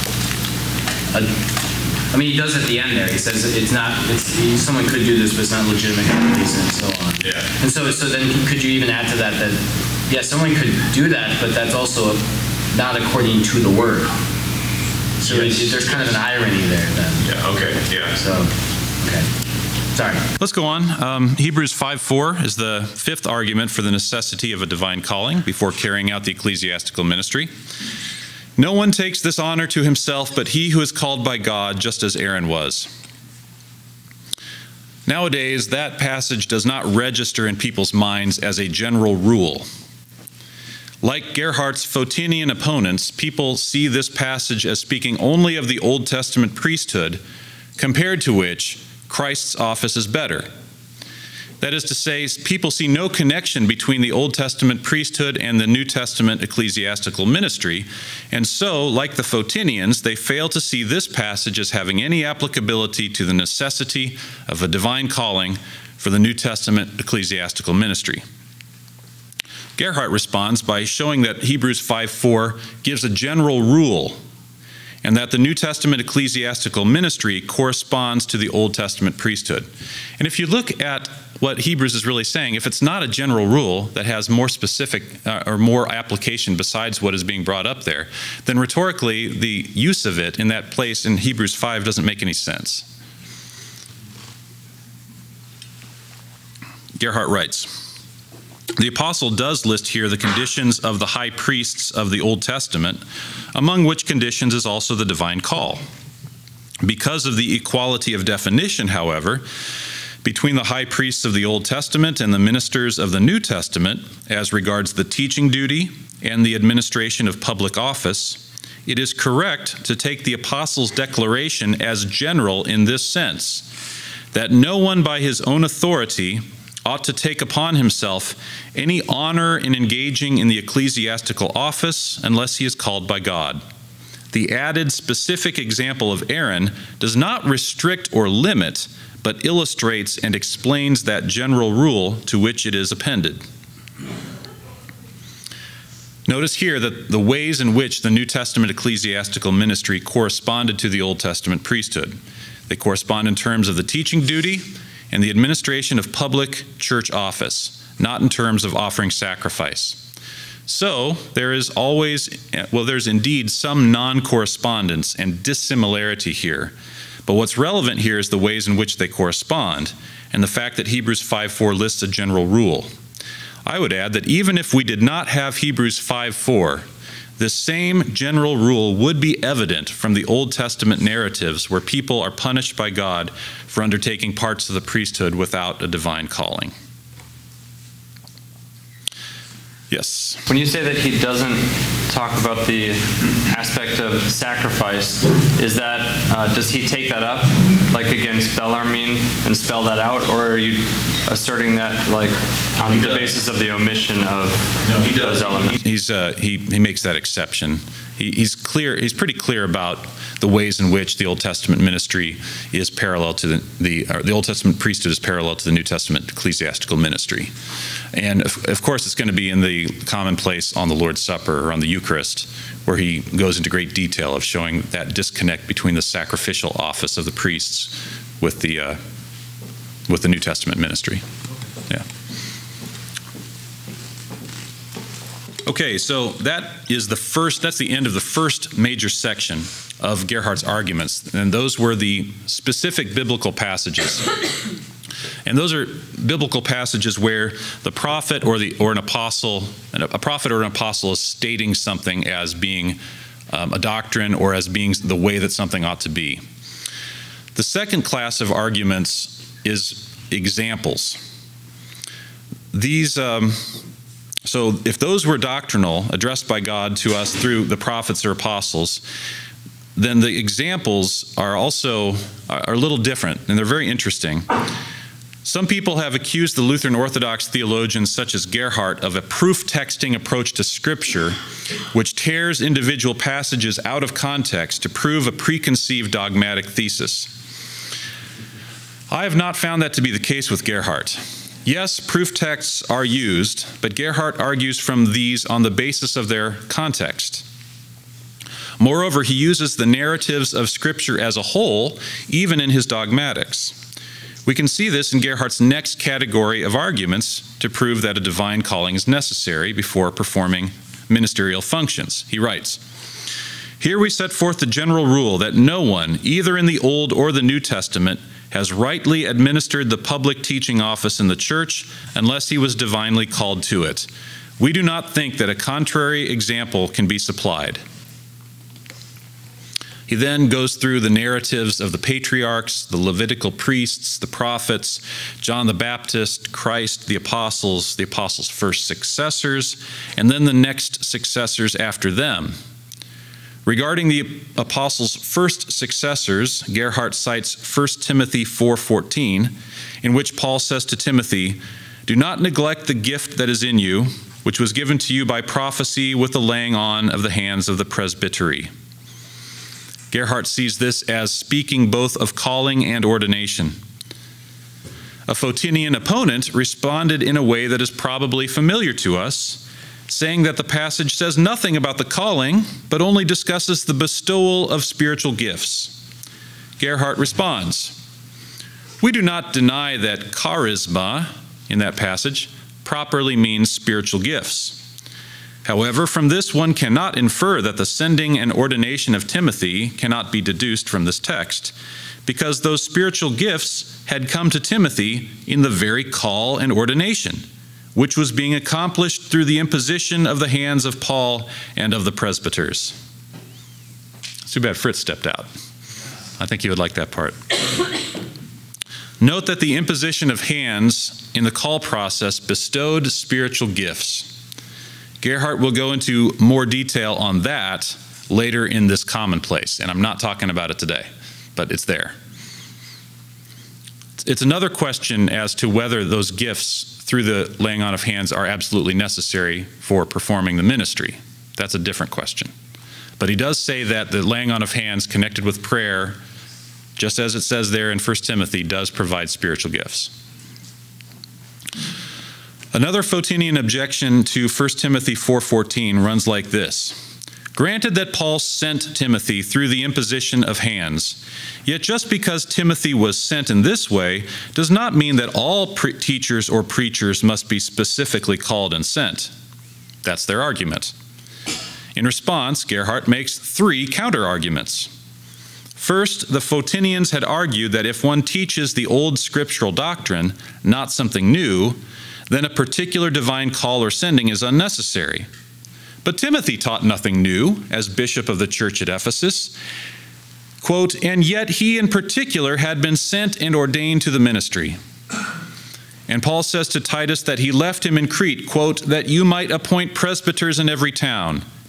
I mean, he does at the end there. He says someone could do this, but it's not legitimate reason, and so on. Yeah. And so then could you even add to that yeah, someone could do that, but that's also not according to the word. So yes. There's kind of an irony there then. Yeah. Okay. Yeah. So, okay. Sorry. Let's go on. Hebrews 5:4 is the fifth argument for the necessity of a divine calling before carrying out the ecclesiastical ministry. No one takes this honor to himself, but he who is called by God, just as Aaron was. Nowadays, that passage does not register in people's minds as a general rule. Like Gerhardt's Photinian opponents, people see this passage as speaking only of the Old Testament priesthood, compared to which Christ's office is better. That is to say, people see no connection between the Old Testament priesthood and the New Testament ecclesiastical ministry, and so, like the Photinians, they fail to see this passage as having any applicability to the necessity of a divine calling for the New Testament ecclesiastical ministry. Gerhardt responds by showing that Hebrews 5:4 gives a general rule, and that the New Testament ecclesiastical ministry corresponds to the Old Testament priesthood. And if you look at what Hebrews is really saying, if it's not a general rule that has more specific or more application besides what is being brought up there, then rhetorically the use of it in that place in Hebrews 5 doesn't make any sense. Gerhardt writes, the apostle does list here the conditions of the high priests of the Old Testament, among which conditions is also the divine call. Because of the equality of definition, however, between the high priests of the Old Testament and the ministers of the New Testament, as regards the teaching duty and the administration of public office, it is correct to take the apostle's declaration as general in this sense, that no one by his own authority ought to take upon himself any honor in engaging in the ecclesiastical office unless he is called by God. The added specific example of Aaron does not restrict or limit, but illustrates and explains that general rule to which it is appended. Notice here that the ways in which the New Testament ecclesiastical ministry corresponded to the Old Testament priesthood. They correspond in terms of the teaching duty and the administration of public church office, not in terms of offering sacrifice. So there's indeed some non-correspondence and dissimilarity here. But what's relevant here is the ways in which they correspond, and the fact that Hebrews 5:4 lists a general rule. I would add that even if we did not have Hebrews 5:4, this same general rule would be evident from the Old Testament narratives where people are punished by God for undertaking parts of the priesthood without a divine calling. Yes? When you say that he doesn't talk about the aspect of sacrifice. Is that, does he take that up, like against Bellarmine, and spell that out, or are you asserting that, like, on the basis of the omission of those elements? He makes that exception. He's pretty clear about the ways in which the Old Testament ministry is parallel to the Old Testament priesthood is parallel to the New Testament ecclesiastical ministry. And of course, it's going to be in the commonplace on the Lord's Supper or on the Eucharist, where he goes into great detail of showing that disconnect between the sacrificial office of the priests with the New Testament ministry. Yeah. Okay, so that's the end of the first major section of Gerhardt's arguments, and those were the specific biblical passages. And those are biblical passages where the prophet or an apostle is stating something as being a doctrine or as being the way that something ought to be. The second class of arguments is examples. These so if those were doctrinal, addressed by God to us through the prophets or apostles, then the examples are also a little different, and they're very interesting. Some people have accused the Lutheran Orthodox theologians such as Gerhardt of a proof-texting approach to Scripture, which tears individual passages out of context to prove a preconceived dogmatic thesis. I have not found that to be the case with Gerhardt. Yes, proof texts are used, but Gerhardt argues from these on the basis of their context. Moreover, he uses the narratives of Scripture as a whole, even in his dogmatics. We can see this in Gerhardt's next category of arguments to prove that a divine calling is necessary before performing ministerial functions. He writes, "Here we set forth the general rule that no one, either in the Old or the New Testament, has rightly administered the public teaching office in the church unless he was divinely called to it. We do not think that a contrary example can be supplied." He then goes through the narratives of the patriarchs, the Levitical priests, the prophets, John the Baptist, Christ, the apostles' first successors, and then the next successors after them. Regarding the apostles' first successors, Gerhardt cites 1 Timothy 4:14, in which Paul says to Timothy, "Do not neglect the gift that is in you, which was given to you by prophecy with the laying on of the hands of the presbytery." Gerhardt sees this as speaking both of calling and ordination. A Photinian opponent responded in a way that is probably familiar to us, saying that the passage says nothing about the calling, but only discusses the bestowal of spiritual gifts. Gerhardt responds, "We do not deny that charisma in that passage properly means spiritual gifts. However, from this one cannot infer that the sending and ordination of Timothy cannot be deduced from this text, because those spiritual gifts had come to Timothy in the very call and ordination, which was being accomplished through the imposition of the hands of Paul and of the presbyters." It's too bad Fritz stepped out. I think he would like that part. Note that the imposition of hands in the call process bestowed spiritual gifts. Gerhardt will go into more detail on that later in this commonplace, and I'm not talking about it today, but it's there. It's another question as to whether those gifts through the laying on of hands are absolutely necessary for performing the ministry. That's a different question. But he does say that the laying on of hands connected with prayer, just as it says there in 1 Timothy, does provide spiritual gifts. Another Photinian objection to 1 Timothy 4:14 runs like this. Granted that Paul sent Timothy through the imposition of hands, yet just because Timothy was sent in this way does not mean that all teachers or preachers must be specifically called and sent. That's their argument. In response, Gerhardt makes 3 counter-arguments. First, the Photinians had argued that if one teaches the old scriptural doctrine, not something new, then a particular divine call or sending is unnecessary. But Timothy taught nothing new as bishop of the church at Ephesus. Quote, "And yet he in particular had been sent and ordained to the ministry." And Paul says to Titus that he left him in Crete, quote, "that you might appoint presbyters in every town,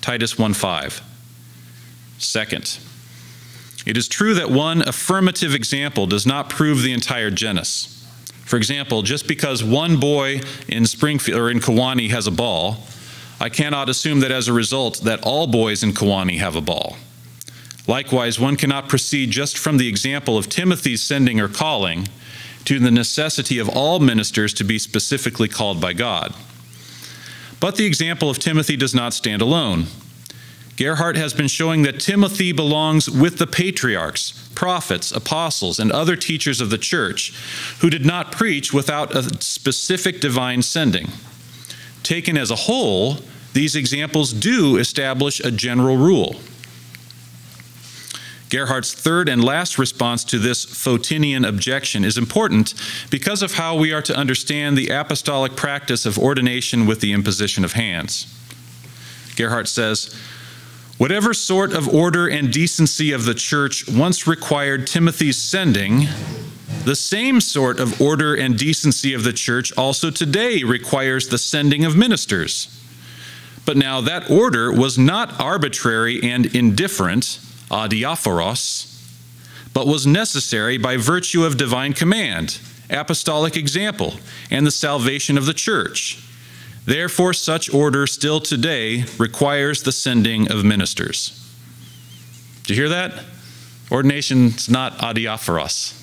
Titus 1:5. Second, it is true that one affirmative example does not prove the entire genus. For example, just because one boy in Springfield or in Kewanee has a ball, I cannot assume that as a result that all boys in Kewanee have a ball. Likewise, one cannot proceed just from the example of Timothy's sending or calling to the necessity of all ministers to be specifically called by God. But the example of Timothy does not stand alone. Gerhard has been showing that Timothy belongs with the patriarchs, prophets, apostles, and other teachers of the church who did not preach without a specific divine sending. Taken as a whole, these examples do establish a general rule. Gerhard's third and last response to this Photinian objection is important because of how we are to understand the apostolic practice of ordination with the imposition of hands. Gerhard says, whatever sort of order and decency of the church once required Timothy's sending, the same sort of order and decency of the church also today requires the sending of ministers. But now that order was not arbitrary and indifferent, adiaphoros, but was necessary by virtue of divine command, apostolic example, and the salvation of the church. Therefore, such order still today requires the sending of ministers. Did you hear that? Ordination's not adiaphoros.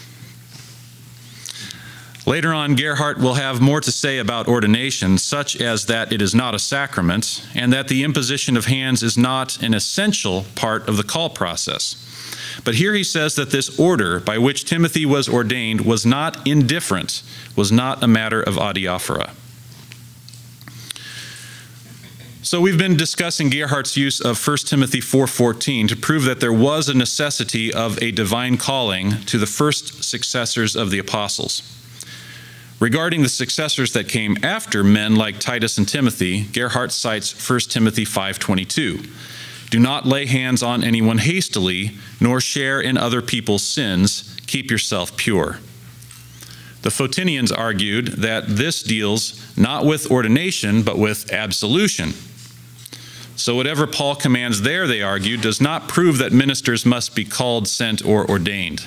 Later on, Gerhard will have more to say about ordination, such as that it is not a sacrament, and that the imposition of hands is not an essential part of the call process. But here he says that this order by which Timothy was ordained was not indifferent, was not a matter of adiaphora. So we've been discussing Gerhard's use of 1 Timothy 4:14 to prove that there was a necessity of a divine calling to the first successors of the apostles. Regarding the successors that came after men like Titus and Timothy, Gerhard cites 1 Timothy 5:22. Do not lay hands on anyone hastily, nor share in other people's sins. Keep yourself pure. The Photinians argued that this deals not with ordination, but with absolution. So whatever Paul commands there, they argued, does not prove that ministers must be called, sent, or ordained.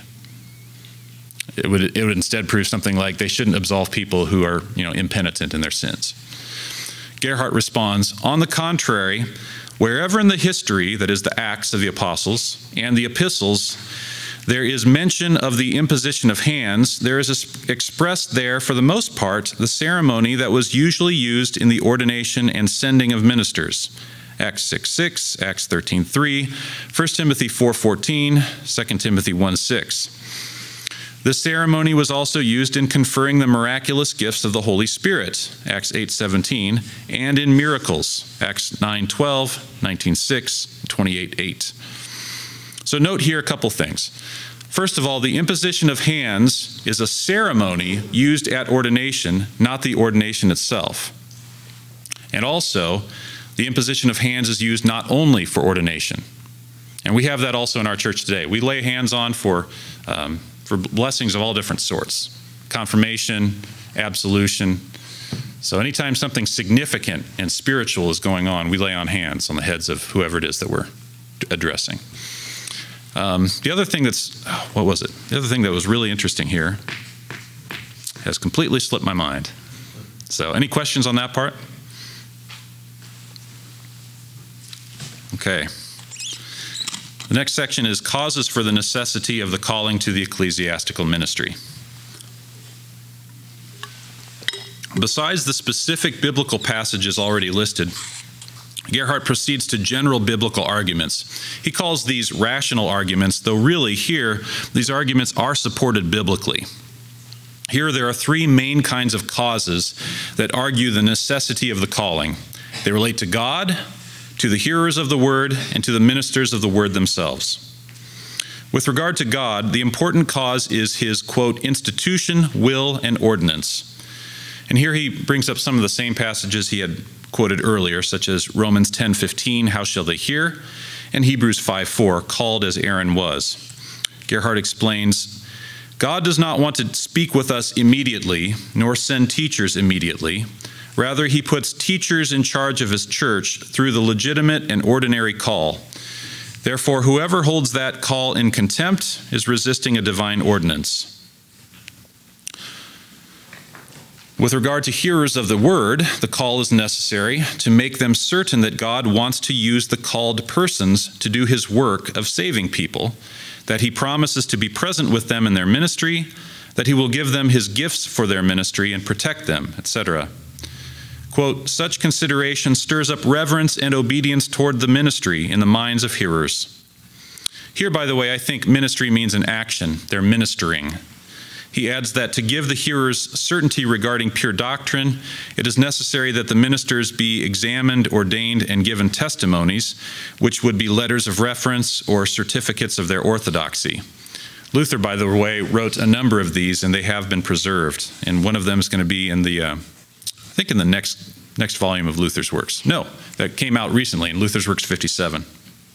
It would instead prove something like they shouldn't absolve people who are, impenitent in their sins. Gerhard responds, on the contrary, wherever in the history, that is the Acts of the Apostles, and the epistles, there is mention of the imposition of hands, there is expressed there, for the most part, the ceremony that was usually used in the ordination and sending of ministers. Acts 6:6, Acts 13:3, 1 Timothy 4:14, 2 Timothy 1:6. The ceremony was also used in conferring the miraculous gifts of the Holy Spirit, Acts 8:17, and in miracles, Acts 9:12, 19:6, 28:8. So note here a couple things. First of all, the imposition of hands is a ceremony used at ordination, not the ordination itself. And also, the imposition of hands is used not only for ordination. And we have that also in our church today. We lay hands on for blessings of all different sorts. Confirmation, absolution. So anytime something significant and spiritual is going on, we lay on hands on the heads of whoever it is that we're addressing. The other thing The other thing that was really interesting here has completely slipped my mind. So any questions on that part? Okay. The next section is causes for the necessity of the calling to the ecclesiastical ministry. Besides the specific biblical passages already listed, Gerhard proceeds to general biblical arguments. He calls these rational arguments, though really here, these arguments are supported biblically. Here there are three main kinds of causes that argue the necessity of the calling. They relate to God, to the hearers of the word, and to the ministers of the word themselves. With regard to God, the important cause is his, quote, institution, will, and ordinance. And here he brings up some of the same passages he had quoted earlier, such as Romans 10:15, how shall they hear? And Hebrews 5:4, called as Aaron was. Gerhard explains, God does not want to speak with us immediately, nor send teachers immediately. Rather, he puts teachers in charge of his church through the legitimate and ordinary call. Therefore, whoever holds that call in contempt is resisting a divine ordinance. With regard to hearers of the word, the call is necessary to make them certain that God wants to use the called persons to do his work of saving people, that he promises to be present with them in their ministry, that he will give them his gifts for their ministry and protect them, etc. Quote, such consideration stirs up reverence and obedience toward the ministry in the minds of hearers. Here, by the way, I think ministry means an action. They're ministering. He adds that to give the hearers certainty regarding pure doctrine, it is necessary that the ministers be examined, ordained, and given testimonies, which would be letters of reference or certificates of their orthodoxy. Luther, by the way, wrote a number of these, and they have been preserved. And one of them is going to be in the, I think in the next volume of Luther's works. No, that came out recently in Luther's Works 57.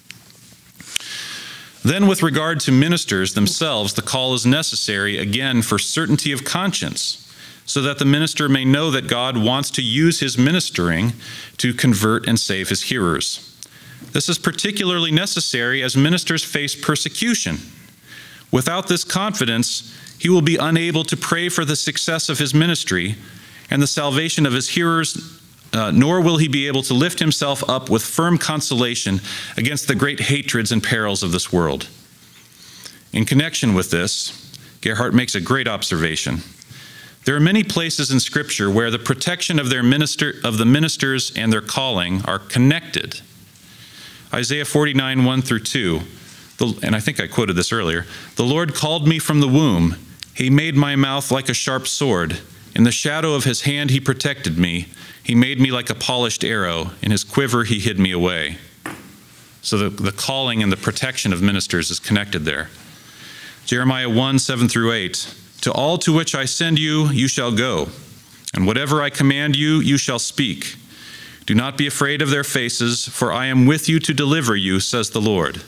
Then with regard to ministers themselves, the call is necessary, again, for certainty of conscience, so that the minister may know that God wants to use his ministering to convert and save his hearers. This is particularly necessary as ministers face persecution. Without this confidence, he will be unable to pray for the success of his ministry and the salvation of his hearers, nor will he be able to lift himself up with firm consolation against the great hatreds and perils of this world. In connection with this, Gerhard makes a great observation. There are many places in Scripture where the protection of the ministers and their calling are connected. Isaiah 49, 1 through 2, and I think I quoted this earlier, the Lord called me from the womb. He made my mouth like a sharp sword. In the shadow of his hand he protected me. He made me like a polished arrow. In his quiver he hid me away. So the calling and the protection of ministers is connected there. Jeremiah 1, 7 through 8. To all to which I send you, you shall go. And whatever I command you, you shall speak. Do not be afraid of their faces, for I am with you to deliver you, says the Lord.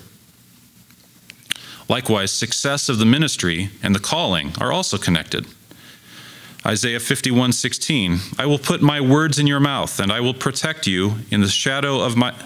Likewise, success of the ministry and the calling are also connected. Isaiah 51:16, I will put my words in your mouth, and I will protect you in the shadow of my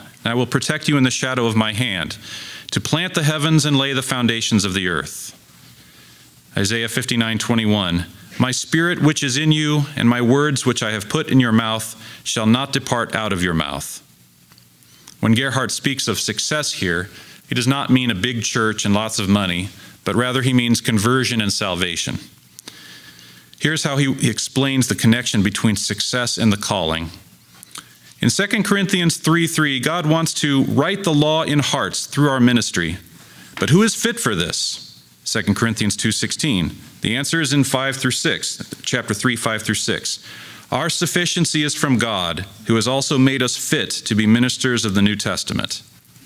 hand, to plant the heavens and lay the foundations of the earth. Isaiah 59:21, my spirit which is in you, and my words which I have put in your mouth, shall not depart out of your mouth. When Gerhard speaks of success here, he does not mean a big church and lots of money, but rather he means conversion and salvation. Here's how he explains the connection between success and the calling. In 2 Corinthians 3:3, God wants to write the law in hearts through our ministry. But who is fit for this? 2 Corinthians 2:16. The answer is in 5 through 6, chapter 3, 5 through 6. Our sufficiency is from God, who has also made us fit to be ministers of the New Testament.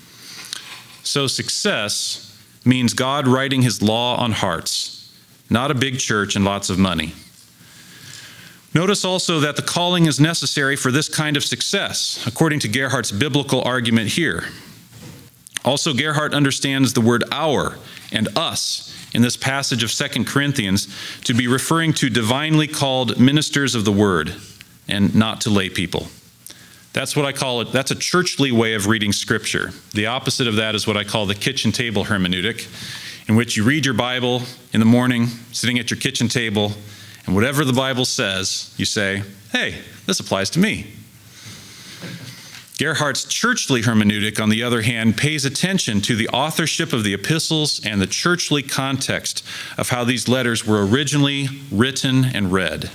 So success means God writing his law on hearts, not a big church and lots of money. Notice also that the calling is necessary for this kind of success, according to Gerhard's biblical argument here. Also, Gerhard understands the word our and us in this passage of 2 Corinthians to be referring to divinely called ministers of the word and not to lay people. That's what I call it. That's a churchly way of reading Scripture. The opposite of that is what I call the kitchen table hermeneutic, in which you read your Bible in the morning, sitting at your kitchen table, and whatever the Bible says, you say, hey, this applies to me. Gerhard's churchly hermeneutic, on the other hand, pays attention to the authorship of the epistles and the churchly context of how these letters were originally written and read.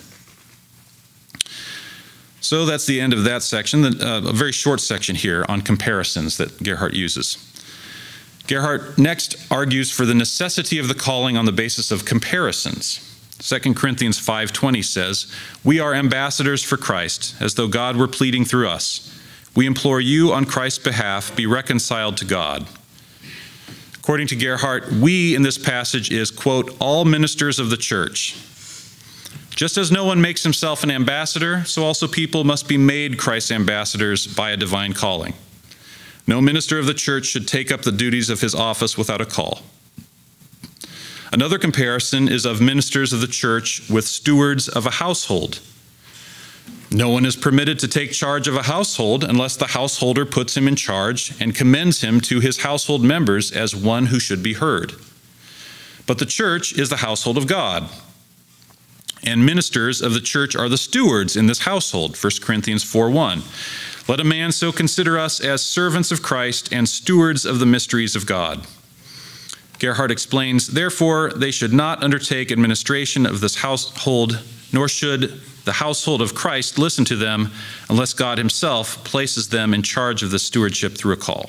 So that's the end of that section, a very short section here on comparisons that Gerhard uses. Gerhard next argues for the necessity of the calling on the basis of comparisons. 2 Corinthians 5:20 says, we are ambassadors for Christ, as though God were pleading through us. We implore you on Christ's behalf, be reconciled to God. According to Gerhard, we in this passage is, quote, all ministers of the church. Just as no one makes himself an ambassador, so also people must be made Christ's ambassadors by a divine calling. No minister of the church should take up the duties of his office without a call. Another comparison is of ministers of the church with stewards of a household. No one is permitted to take charge of a household unless the householder puts him in charge and commends him to his household members as one who should be heard. But the church is the household of God, and ministers of the church are the stewards in this household, 1 Corinthians 4:1. Let a man so consider us as servants of Christ and stewards of the mysteries of God. Gerhard explains, therefore, they should not undertake administration of this household, nor should the household of Christ listen to them unless God himself places them in charge of the stewardship through a call.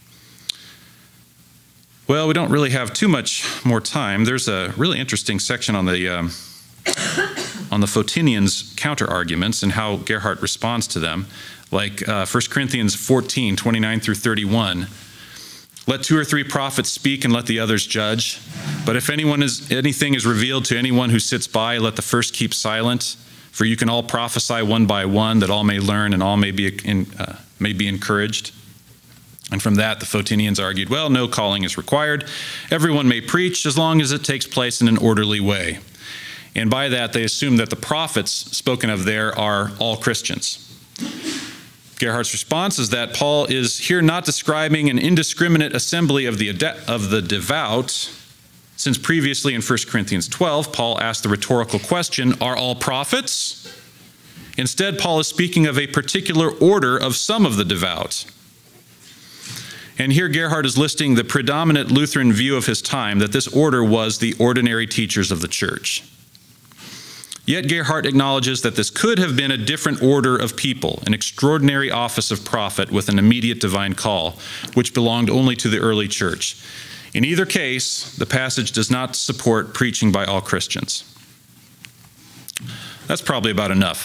Well, we don't really have too much more time. There's a really interesting section on the Photinians' counter-arguments and how Gerhard responds to them, like 1 Corinthians 14, 29 through 31. Let 2 or 3 prophets speak and let the others judge. But if anything is revealed to anyone who sits by, let the first keep silent. For you can all prophesy one by one, that all may learn and all may be encouraged. And from that, the Photinians argued, well, no calling is required. Everyone may preach as long as it takes place in an orderly way. And by that, they assume that the prophets spoken of there are all Christians. Gerhard's response is that Paul is here not describing an indiscriminate assembly of the devout, since previously in 1 Corinthians 12, Paul asked the rhetorical question, are all prophets? Instead, Paul is speaking of a particular order of some of the devout. And here Gerhard is listing the predominant Lutheran view of his time, that this order was the ordinary teachers of the church. Yet Gerhard acknowledges that this could have been a different order of people, an extraordinary office of prophet with an immediate divine call, which belonged only to the early church. In either case, the passage does not support preaching by all Christians. That's probably about enough.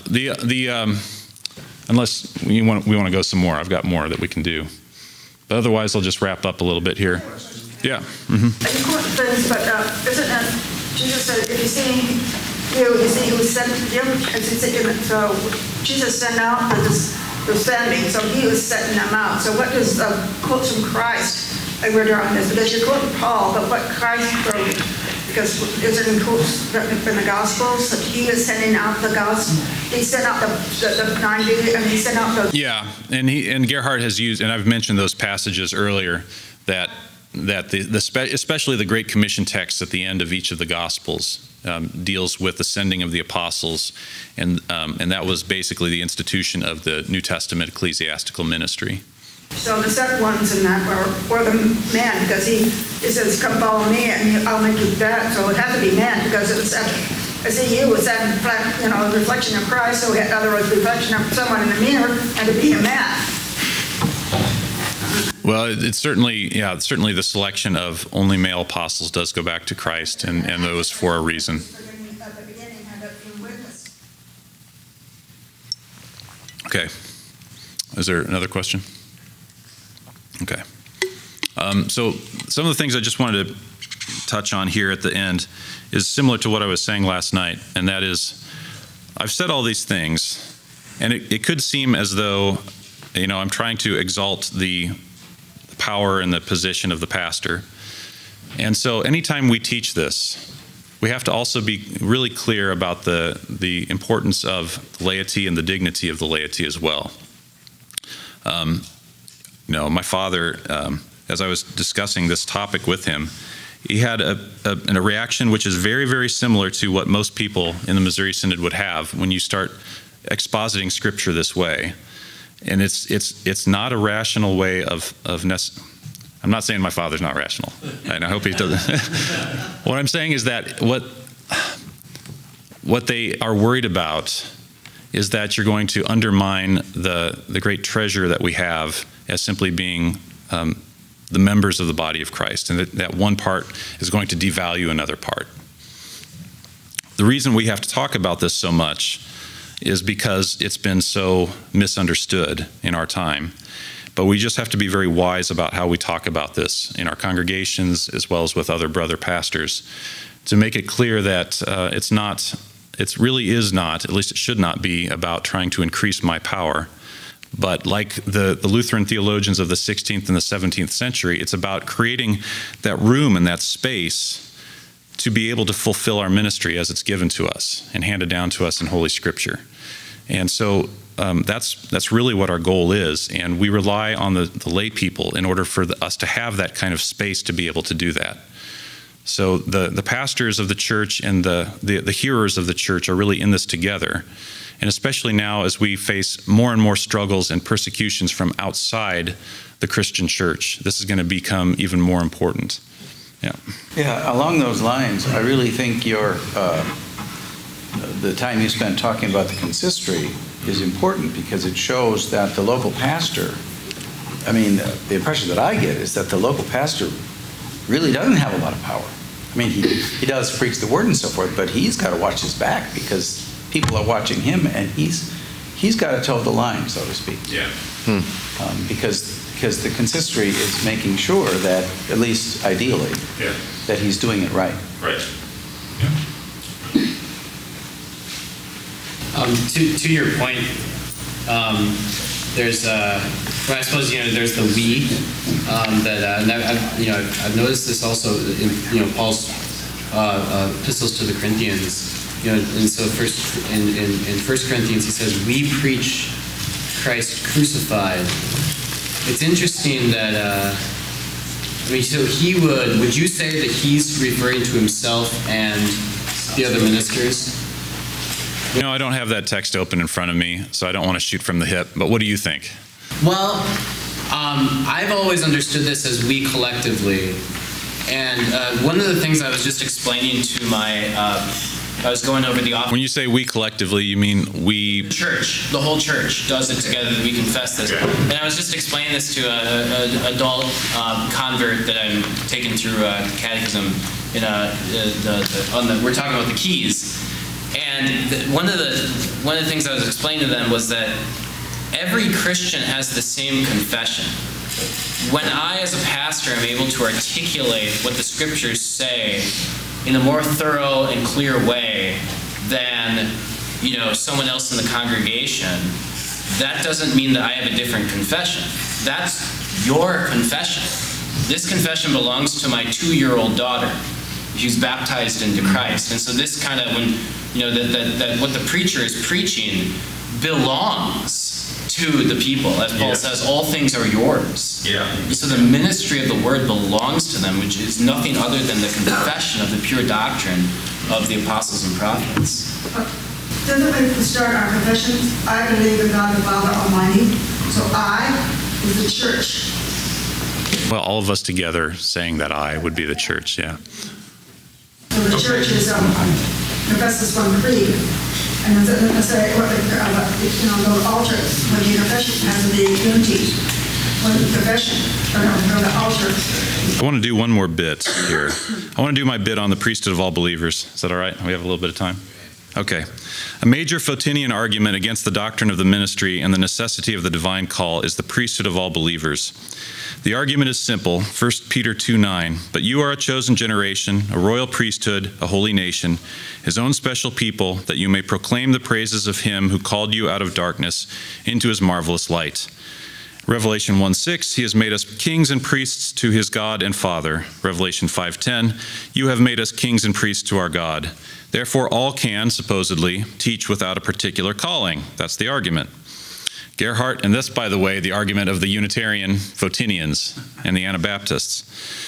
Unless we want to go some more, I've got more that we can do. But otherwise, I'll just wrap up a little bit here. Yeah. Mm-hmm. Important things, but isn't it? Jesus said, "If you see he was sent to them." So Jesus sent out the sending, so he was setting them out. So what does quotes from Christ? I read on this because you're quoting Paul, but what Christ wrote, because is it in quotes in the Gospels that he was sending out the gospel? He sent out the 90, and he sent out the... Yeah, and Gerhard has used, and I've mentioned those passages earlier, that especially the Great Commission text at the end of each of the Gospels deals with the sending of the apostles, and that was basically the institution of the New Testament ecclesiastical ministry. So the second ones in that were the man, because he says, come follow me and I'll make you that. So it had to be man, because it was he was that reflection of Christ, so in other words, reflection of someone in the mirror, and to be a man. Well, it's certainly the selection of only male apostles does go back to Christ, and those for a reason. Okay. Is there another question? Okay. So some of the things I just wanted to touch on here at the end is similar to what I was saying last night, and that is, I've said all these things, and it could seem as though, I'm trying to exalt the power and the position of the pastor. And so anytime we teach this, we have to also be really clear about the importance of laity and the dignity of the laity as well. My father, as I was discussing this topic with him, he had a reaction which is very, very similar to what most people in the Missouri Synod would have when you start expositing Scripture this way. And it's not a rational way of I'm not saying my father's not rational, and I hope he doesn't. What I'm saying is that what they are worried about is that you're going to undermine the great treasure that we have as simply being the members of the body of Christ, and that one part is going to devalue another part. The reason we have to talk about this so much is because it's been so misunderstood in our time. But we just have to be very wise about how we talk about this in our congregations as well as with other brother pastors, to make it clear that it really is not, at least it should not be, about trying to increase my power. But like the Lutheran theologians of the 16th and the 17th century, it's about creating that room and that space to be able to fulfill our ministry as it's given to us and handed down to us in Holy Scripture. And so that's really what our goal is, and we rely on the lay people in order for us to have that kind of space to be able to do that. So the pastors of the church and the hearers of the church are really in this together, and especially now as we face more and more struggles and persecutions from outside the Christian church, this is going to become even more important. Yeah, along those lines, I really think the time you spent talking about the consistory is important, because it shows that the local pastor, I mean, the impression that I get is that the local pastor really doesn't have a lot of power. I mean, he does preach the word and so forth, but he's got to watch his back, because people are watching him, and he's got to toe the line, so to speak. Yeah. Because the consistory is making sure that, at least ideally, that he's doing it right. Right. To your point, there's well, I suppose there's the we I've noticed this also in Paul's epistles to the Corinthians. And so first in 1 Corinthians he says, "We preach Christ crucified." It's interesting that so would you say that he's referring to himself and the other ministers? I don't have that text open in front of me, so I don't want to shoot from the hip, but what do you think? Well, I've always understood this as we collectively. And one of the things I was just explaining to I was going over the office. When you say we collectively, you mean we? The church, the whole church does it together. We confess this. And I was just explaining this to an adult convert that I'm taking through catechism. We're talking about the keys. And one of the things I was explaining to them was that every Christian has the same confession. When I, as a pastor, am able to articulate what the scriptures say in a more thorough and clear way than someone else in the congregation, that doesn't mean that I have a different confession. That's your confession. This confession belongs to my 2-year-old daughter. She's baptized into Christ. And so this kind of, when that what the preacher is preaching belongs to the people. As Paul says, all things are yours. Yeah. So the ministry of the word belongs to them, which is nothing other than the confession of the pure doctrine of the apostles and prophets. Doesn't it start our confessions? I believe in God the Father Almighty. So I is the church. Well, all of us together saying that I would be the church, yeah. So the church is confesses one creed. And then say, the altar, when the confession has to be unity. When the confession, or the altar. I want to do one more bit here. I want to do my bit on the priesthood of all believers. Is that all right? We have a little bit of time? Okay. A major Photinian argument against the doctrine of the ministry and the necessity of the divine call is the priesthood of all believers. The argument is simple, 1 Peter 2:9, but you are a chosen generation, a royal priesthood, a holy nation, his own special people, that you may proclaim the praises of him who called you out of darkness into his marvelous light. Revelation 1:6, he has made us kings and priests to his God and Father. Revelation 5:10, you have made us kings and priests to our God. Therefore all can, supposedly, teach without a particular calling. That's the argument. Gerhardt, and this, by the way, the argument of the Unitarian Photinians and the Anabaptists.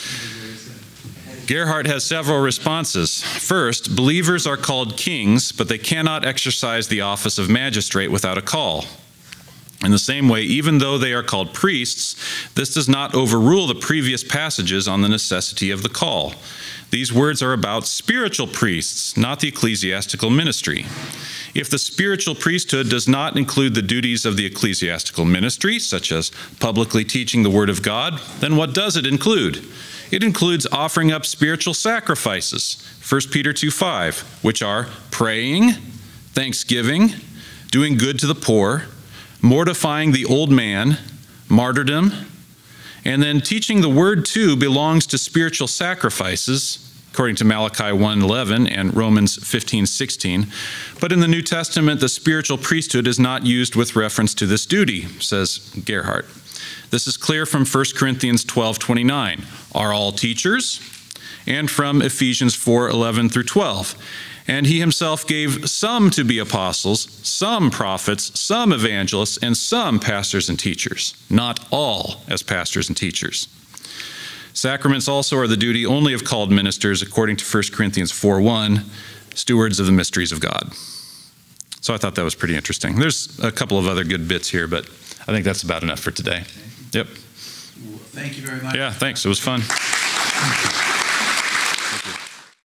Gerhardt has several responses. First, believers are called kings, but they cannot exercise the office of magistrate without a call. In the same way, even though they are called priests, this does not overrule the previous passages on the necessity of the call. These words are about spiritual priests, not the ecclesiastical ministry. If the spiritual priesthood does not include the duties of the ecclesiastical ministry, such as publicly teaching the Word of God, then what does it include? It includes offering up spiritual sacrifices, 1 Peter 2:5, which are praying, thanksgiving, doing good to the poor, mortifying the old man, martyrdom, and then teaching the Word too belongs to spiritual sacrifices, according to Malachi 1:11 and Romans 15:16. But in the New Testament, the spiritual priesthood is not used with reference to this duty, says Gerhardt. This is clear from 1 Corinthians 12:29. Are all teachers? and from Ephesians 4:11 through 12. And he himself gave some to be apostles, some prophets, some evangelists, and some pastors and teachers, not all as pastors and teachers. Sacraments also are the duty only of called ministers, according to 1 Corinthians 4:1, stewards of the mysteries of God. So I thought that was pretty interesting. There's a couple of other good bits here, but I think that's about enough for today. Yep. Thank you very much. Yeah, thanks. It was fun.